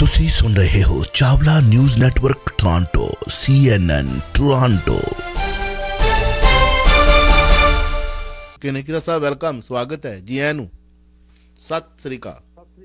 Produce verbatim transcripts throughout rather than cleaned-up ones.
ਤੁਸੀਂ ਸੁਣ ਰਹੇ ਹੋ Chawla news network Toronto C N N Toronto. ਕਿਨੇਕਿਦਾ ਸਾਹਿਬ ਵੈਲਕਮ, ਸਵਾਗਤ ਹੈ ਜੀ ਆਇਆਂ ਨੂੰ। ਸਤਿ ਸ੍ਰੀ ਅਕਾਲ।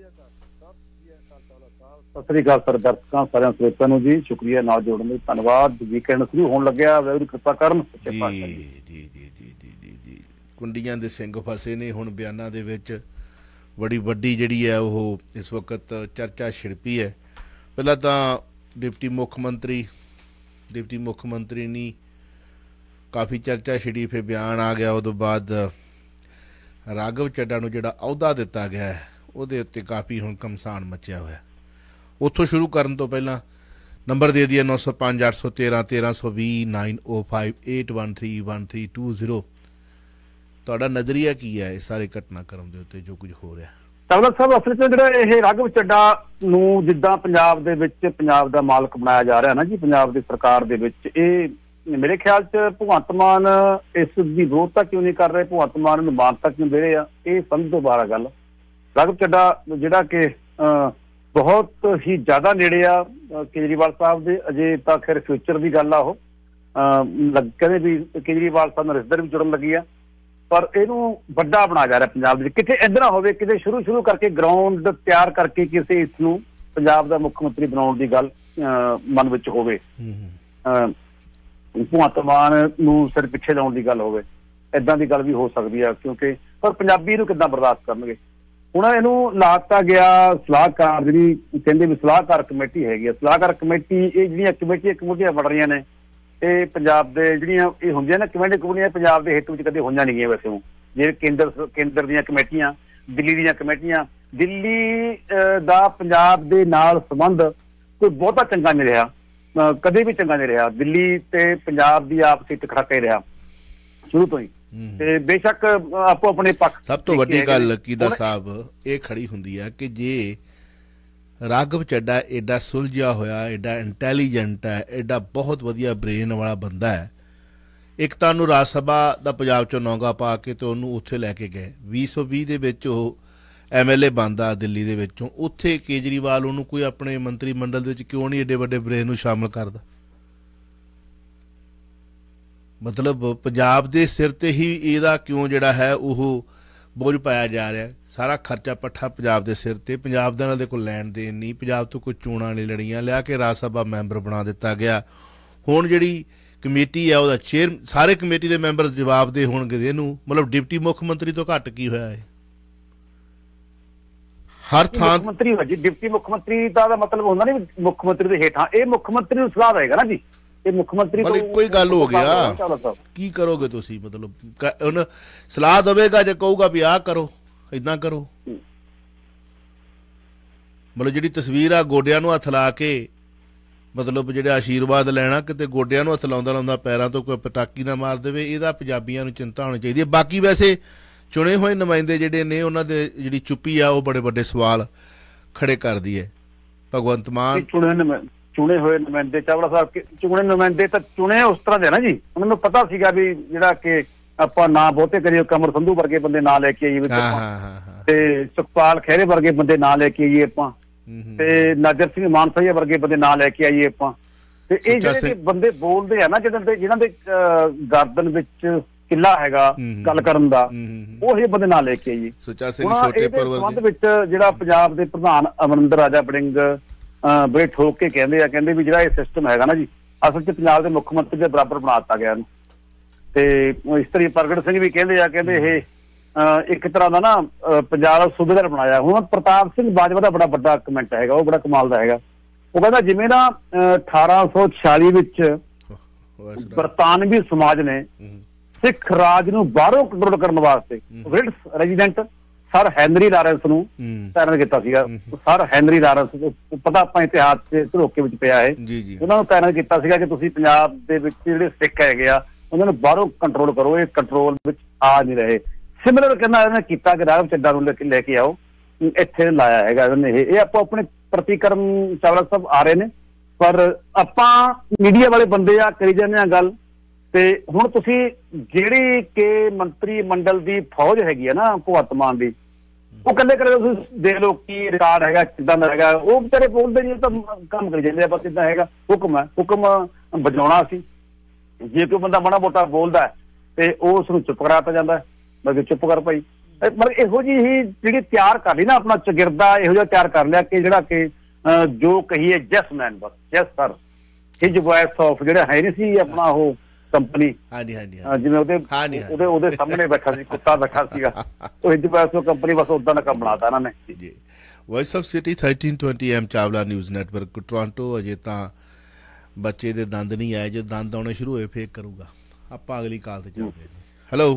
ਸਤਿ ਸ੍ਰੀ ਅਕਾਲ ਸਰ, ਦਰਸ਼ਕਾਂ ਸਾਰਿਆਂ ਸਰੋਤਿਆਂ ਨੂੰ ਜੀ ਸ਼ੁਕਰੀਆ ਨਾਲ ਜੋੜਨ ਲਈ, ਧੰਨਵਾਦ। ਵੀਕਐਂਡ ਸ਼ੁਰੂ ਹੋਣ ਲੱਗਿਆ, ਵਾਹਿਗੁਰੂ ਕਿਰਪਾ ਕਰਨ। ਜੀ ਜੀ ਜੀ ਜੀ ਜੀ ਜੀ ਜੀ ਕੁੰਡੀਆਂ ਦੇ ਸਿੰਘ ਫਸੇ ਨੇ ਹੁਣ ਬਿਆਨਾਂ ਦੇ ਵਿੱਚ। बड़ी वड्डी जिहड़ी है वो इस वक्त चर्चा छिड़पी है। पहला तो डिप्टी मुख मंत्री डिप्टी मुख मंत्री ने काफ़ी चर्चा छिड़ी, फिर बयान आ गया। उस बाद राघव चड्डा नूं जिहड़ा अहुदा दिता गया है उहदे उत्ते काफ़ी हुण घमसान मचिया होया। उत्थों शुरू करन तो पहला नंबर दे दिए नौ सौ पाँच अठ सौ तेरह तेरह सौ भी nine O five eight one three one three two zero. ਤੁਹਾਡਾ ਨਜ਼ਰੀਆ ਕੀ ਹੈ ਇਸ ਸਾਰੇ ਘਟਨਾਕ੍ਰਮ ਦੇ ਉੱਤੇ ਜੋ ਕੁਝ ਹੋ ਰਿਹਾ? ਚਾਵਲਾ ਸਾਹਿਬ, ਅਸਲ 'ਚ ਜਿਹੜਾ ਇਹ ਰਾਘਵ ਚੱਡਾ ਨੂੰ ਜਿੱਦਾਂ ਪੰਜਾਬ ਦੇ ਵਿੱਚ ਪੰਜਾਬ ਦਾ ਮਾਲਕ ਬਣਾਇਆ ਜਾ ਰਿਹਾ ਨਾ ਜੀ, ਪੰਜਾਬ ਦੀ ਸਰਕਾਰ ਦੇ ਵਿੱਚ, ਇਹ ਮੇਰੇ ਖਿਆਲ 'ਚ ਭਗਵੰਤ ਮਾਨ ਇਸ ਦੀ ਵਿਰੋਧਤਾ ਕਿਉਂ ਨਹੀਂ ਕਰ ਰਹੇ, ਭਗਵੰਤ ਮਾਨ ਨੂੰ ਮਾਨਤਾ ਕਿਉਂ ਦੇ ਰਹੇ ਆ, ਇਹ ਸਮਝ ਤੋਂ ਬਾਹਰ ਆ ਗੱਲ। ਰਾਘਵ ਚੱਡਾ ਜਿਹੜਾ ਕਿ ਬਹੁਤ ਹੀ ਜ਼ਿਆਦਾ ਨੇੜੇ ਆ ਕੇਜਰੀਵਾਲ ਸਾਹਿਬ ਦੇ, ਅਜੇ ਤਾਂ ਖੈਰ ਫਿਊਚਰ ਦੀ ਗੱਲ ਆ। ਉਹ ਕਹਿੰਦੇ ਵੀ ਕੇਜਰੀਵਾਲ ਸਾਹਿਬ ਨਾਲ ਰਿਸ਼ਤੇਦਾਰੀ ਵੀ ਜੁੜਨ ਲੱਗੀ ਆ, ਪਰ ਇਹਨੂੰ ਵੱਡਾ ਬਣਾਇਆ ਜਾ ਰਿਹਾ ਪੰਜਾਬ ਦੇ ਵਿੱਚ। ਕਿਤੇ ਇੱਦਾਂ ਨਾ ਹੋਵੇ ਕਿਤੇ ਸ਼ੁਰੂ ਸ਼ੁਰੂ ਕਰਕੇ ਗਰਾਊਂਡ ਤਿਆਰ ਕਰਕੇ ਕਿਸੇ ਇਸ ਨੂੰ ਪੰਜਾਬ ਦਾ ਮੁੱਖ ਮੰਤਰੀ ਬਣਾਉਣ ਦੀ ਗੱਲ ਮਨ ਵਿੱਚ ਹੋਵੇ, ਭਗਵੰਤ ਮਾਨ ਨੂੰ ਸਿਰ ਪਿੱਛੇ ਲਾਉਣ ਦੀ ਗੱਲ ਹੋਵੇ, ਏਦਾਂ ਦੀ ਗੱਲ ਵੀ ਹੋ ਸਕਦੀ ਆ। ਕਿਉਂਕਿ ਪਰ ਪੰਜਾਬੀ ਇਹਨੂੰ ਕਿੱਦਾਂ ਬਰਦਾਸ਼ਤ ਕਰਨਗੇ? ਹੁਣ ਇਹਨੂੰ ਲਾਤਾ ਗਿਆ ਸਲਾਹਕਾਰ, ਜਿਹੜੀ ਕਹਿੰਦੇ ਵੀ ਸਲਾਹਕਾਰ ਕਮੇਟੀ ਹੈਗੀ ਆ। ਸਲਾਹਕਾਰ ਕਮੇਟੀ ਇਹ ਜਿਹੜੀਆਂ ਕਮੇਟੀਆਂ ਕਮੇਟੀਆਂ ਬਣ ਰਹੀਆਂ ਨੇ, ਇਹ ਪੰਜਾਬ ਦੇ ਜਿਹੜੀਆਂ ਇਹ ਹੁੰਦੀਆਂ ਨਾ ਕਮੇਟੀ ਕਮੇਟੀਆਂ, ਪੰਜਾਬ ਦੇ ਹਿੱਤ ਵਿੱਚ ਕਦੇ ਹੋਈਆਂ ਨਹੀਂ ਗਈਆਂ ਵੈਸੇ। ਉਹ ਜਿਹੜੇ ਕੇਂਦਰ ਕੇਂਦਰ ਦੀਆਂ ਕਮੇਟੀਆਂ, ਦਿੱਲੀ ਦੀਆਂ ਕਮੇਟੀਆਂ, ਦਿੱਲੀ ਦਾ ਪੰਜਾਬ ਦੇ ਨਾਲ ਸੰਬੰਧ ਕੋਈ ਬਹੁਤਾ ਚੰਗਾ ਨਹੀਂ ਰਿਹਾ, ਕਦੇ ਵੀ ਚੰਗਾ ਨਹੀਂ ਰਿਹਾ। ਦਿੱਲੀ ਤੇ ਪੰਜਾਬ ਦੀ ਆਪਸੀ ਟਕਰਾਕੇ ਰਿਹਾ ਸ਼ੁਰੂ ਤੋਂ ਹੀ, ਤੇ ਬੇਸ਼ੱਕ ਆਪੋ ਆਪਣੇ ਪੱਖ। ਸਭ ਤੋਂ ਵੱਡੀ ਗੱਲ ਕੀਦਾ ਸਾਹਿਬ ਇਹ ਖੜੀ ਹੁੰਦੀ ਹੈ ਕਿ ਜੇ ਰਾਘਵ ਚੱਡਾ एडा सुलझिया होया, एडा इंटैलीजेंट है, एडा बहुत वधिया ब्रेन वाला बंदा है, एक तो उन्होंने राज सभा का पंजाब चों नौगा पा के तो उन्होंने उत्थे लैके गए। भी सौ भी दे विच ओह एम एल ए बनता दिल्ली दे विचों, उत्थे केजरीवाल उन्होंने कोई अपने मंत्री मंडल दे विच क्यों नहीं एडे वड्डे ब्रेन नूं शामिल करदा? मतलब पंजाब दे सिर ते ही इहदा क्यों जिहड़ा है ओह बोझ पाया जा रहा है? सारा खर्चा पट्ठा पंजाब के सिर ते, पंजाब का उन्होंने कोई लैन देन नहीं, पंजाब तो कोई चोणां नहीं लड़ियां, लिया के राज सभा मैंबर बना दिता गया। हुण जिहड़ी कमेटी है उहदा चेयर, सारे कमेटी के मैंबर जवाब दे होणगे इहनूं, मतलब डिप्टी मुख मंत्री तो घट की होया है? हर थां मंत्री हो जी, डिप्टी मुख मंत्री का मतलब होंदा नहीं मुख मंत्री दे हेठां, ये मुख मंत्री नूं सलाह देगा ना जी, ये मुख मंत्री तो कोई गल हो गया। की करोगे तुसीं? मतलब हुण सलाह देवेगा जे कहूगा भी आ करो, इदा करो। मतलब जी तस्वीर आ गोडिया नूं हथ ला के, मतलब जो आशीर्वाद लैना, कितने गोडिया नूं हथ लाउंदा लाउंदा पैरां तो कोई पटाकी ना मार देवे, इहदा पंजाबियां नूं चिंता होनी चाहिए। बाकी वैसे चुने हुए नुमाइंदे जिहड़े ने उन्हां दे जिहड़ी चुप्पी आ वो बड़े बड़े सवाल खड़े करदी है। भगवंत मान चुने चुने हुए नुमाइंदे, चावला साहब चुने नुमाइंदे तो चुने उस तरह दे ना जी, उन्होंने पता सीगा भी जिहड़ा कि ਆਪਾਂ ਨਾ ਬਹੁਤੇ ਕਰੀਏ, ਕਮਰ ਸੰਧੂ ਵਰਗੇ ਬੰਦੇ ਨਾ ਲੈ ਕੇ ਆਈਏ, ਤੇ ਸੁਖਪਾਲ ਖਹਿਰੇ ਵਰਗੇ ਬੰਦੇ ਨਾ ਲੈ ਕੇ ਆਈਏ ਆਪਾਂ, ਤੇ ਨਾਜਰ ਸਿੰਘ ਮਾਨਸਾ ਵਰਗੇ ਬੰਦੇ ਨਾ ਲੈ ਕੇ ਆਈਏ ਆਪਾਂ। ਤੇ ਇਹ ਜਿਹੜੇ ਬੰਦੇ ਬੋਲਦੇ ਆ ਨਾ, ਜਿਹਨਾਂ ਦੇ ਜਿਹਨਾਂ ਦੇ ਗਰਦਨ ਵਿੱਚ ਕਿੱਲਾ ਹੈਗਾ ਗੱਲ ਕਰਨ ਦਾ, ਉਹ ਇਹ ਬੰਦੇ ਨਾ ਲੈ ਕੇ ਆਈਏ। ਸੁੱਚਾ ਸਿੰਘ ਛੋਟੇਪੁਰ ਸੰਬੰਧ ਵਿੱਚ ਜਿਹੜਾ ਪੰਜਾਬ ਦੇ ਪ੍ਰਧਾਨ ਅਮਰਿੰਦਰ ਰਾਜਾ ਵੜਿੰਗ ਬੜੇ ਠੋਕ ਕੇ ਕਹਿੰਦੇ ਆ, ਕਹਿੰਦੇ ਵੀ ਜਿਹੜਾ ਇਹ ਸਿਸਟਮ ਹੈਗਾ ਨਾ ਜੀ, ਅਸਲ 'ਚ ਪੰਜਾਬ ਦੇ ਮੁੱਖ ਮੰਤਰੀ ਦੇ ਬਰਾਬਰ ਬਣਾ ਦਿੱਤਾ ਗਿਆ ਇਹਨੂੰ। ਤੇ ਇਸਤਰੀ ਪ੍ਰਗਟ ਸਿੰਘ ਵੀ ਕਹਿੰਦੇ ਆ, ਕਹਿੰਦੇ ਇਹ ਇੱਕ ਤਰ੍ਹਾਂ ਦਾ ਨਾ ਪੰਜਾਬ ਸੂਬੇਦਾਰ ਬਣਾਇਆ। ਹੁਣ ਪ੍ਰਤਾਪ ਸਿੰਘ ਬਾਜਵਾ ਦਾ ਬੜਾ ਵੱਡਾ ਕਮੈਂਟ ਹੈਗਾ, ਉਹ ਬੜਾ ਕਮਾਲ ਦਾ ਹੈਗਾ। ਉਹ ਕਹਿੰਦਾ ਜਿਵੇਂ ਨਾ ਅਠਾਰਾਂ ਸੌ ਛਿਆਲੀ ਵਿੱਚ ਬਰਤਾਨਵੀ ਸਮਾਜ ਨੇ ਸਿੱਖ ਰਾਜ ਨੂੰ ਬਾਹਰੋਂ ਕੰਟਰੋਲ ਕਰਨ ਵਾਸਤੇ British resident sir Henry Lawrence ਨੂੰ ਤਾਇਨਾਤ ਕੀਤਾ ਸੀਗਾ। ਸਰ ਹੈਨਰੀ ਲਾਰੈਂਸ, ਪਤਾ ਆਪਾਂ ਇਤਿਹਾਸ ਦੇ ਧਰੋਕੇ ਵਿੱਚ ਪਿਆ ਹੈ, ਉਹਨਾਂ ਨੂੰ ਤਾਇਨਾਤ ਕੀਤਾ ਸੀਗਾ ਕਿ ਤੁਸੀਂ ਪੰਜਾਬ ਦੇ ਵਿੱਚ ਜਿਹੜੇ ਸਿੱਖ ਹੈਗੇ ਆ ਉਹਨਾਂ ਨੂੰ ਬਾਹਰੋਂ ਕੰਟਰੋਲ ਕਰੋ, ਇਹ ਕੰਟਰੋਲ ਵਿੱਚ ਆ ਨਹੀਂ ਰਹੇ। ਸਿਮਿਲਰ ਕਹਿੰਦਾ ਇਹਨੇ ਕੀਤਾ ਕਿ ਰਾਘਵ ਚੱਡਾ ਨੂੰ ਲੈ ਕੇ ਆਓ, ਇੱਥੇ ਲਾਇਆ ਹੈਗਾ ਇਹਨੇ। ਇਹ ਆਪੋ ਆਪਣੇ ਪ੍ਰਤੀਕਰਮ ਚਾਵਲਾ ਸਾਹਿਬ ਆ ਰਹੇ ਨੇ, ਪਰ ਆਪਾਂ ਮੀਡੀਆ ਵਾਲੇ ਬੰਦੇ ਆ ਕਰੀ ਜਾਂਦੇ ਆ ਗੱਲ। ਤੇ ਹੁਣ ਤੁਸੀਂ ਜਿਹੜੀ ਕਿ ਮੰਤਰੀ ਮੰਡਲ ਦੀ ਫੌਜ ਹੈਗੀ ਆ ਨਾ ਭਗਵੰਤ ਮਾਨ ਦੀ, ਉਹ ਕੱਲੇ ਕੱਲੇ ਤੁਸੀਂ ਦੇਖ ਲਓ ਕੀ ਰਿਕਾਰਡ ਹੈਗਾ, ਕਿੱਦਾਂ ਦਾ ਹੈਗਾ। ਉਹ ਵਿਚਾਰੇ ਬੋਲਦੇ ਨਹੀਂ, ਤਾਂ ਕੰਮ ਕਰੀ ਜਾਂਦੇ ਆ ਬਸ। ਇੱਦਾਂ ਹੈਗਾ, ਹੁਕਮ ਹੈ, ਹੁਕਮ ਵਜਾਉਣਾ ਸੀ। ਜੇ ਕੋਈ ਬੰਦਾ ਮਾੜਾ ਮੋਟਾ ਬੋਲਦਾ ਤੇ ਉਹ ਉਸਨੂੰ ਚੁੱਪ ਕਰਾਤਾ ਜਾਂਦਾ, ਮੈਂ ਚੁੱਪ ਕਰ ਭਾਈ। ਮਤਲਬ ਇਹੋ ਜਿਹੀ ਹੀ ਜਿਹੜੀ ਤਿਆਰ ਕਰ ਲਈ ਨਾ, ਆਪਣਾ ਚਗਿਰਦਾ ਇਹੋ ਜਿਹਾ ਤਿਆਰ ਕਰ ਲਿਆ ਕਿ ਜਿਹੜਾ ਕਿ ਜੋ ਕਹੀਏ ਜੈਸ ਮੈਨ, ਬਸ yes sir, his voice of ਜਿਹੜਾ ਹੈ ਨਹੀਂ ਸੀ ਆਪਣਾ ਉਹ ਕੰਪਨੀ, ਹਾਂਜੀ ਹਾਂਜੀ, ਜਿਵੇਂ ਉਹਦੇ ਉਹਦੇ ਉਹਦੇ ਸਾਹਮਣੇ ਬੈਠਾ ਸੀ, ਕੁੱਤਾ ਬੈਠਾ ਸੀਗਾ, ਉਹ ਹਿਜ ਵੌਇਸ ਆਫ ਕੰਪਨੀ, ਬਸ ਉਦਾਂ ਦਾ ਕੰਮ ਬਣਾਤਾ ਇਹਨਾਂ ਨੇ ਜੀ। Voice of city thirteen twenty M Chawla news network Toronto. ਅਜੇ ਤਾਂ ਬੱਚੇ ਦੇ ਦੰਦ ਨਹੀਂ ਆਏ, ਜੇ ਦੰਦ ਆਉਣੇ ਸ਼ੁਰੂ ਹੋਏ ਫੇਰ ਕਰੂਗਾ। ਆਪਾਂ ਅਗਲੀ ਕਾਲ ਤੇ ਚੱਲਦੇ ਹਾਂ ਜੀ। ਹੈਲੋ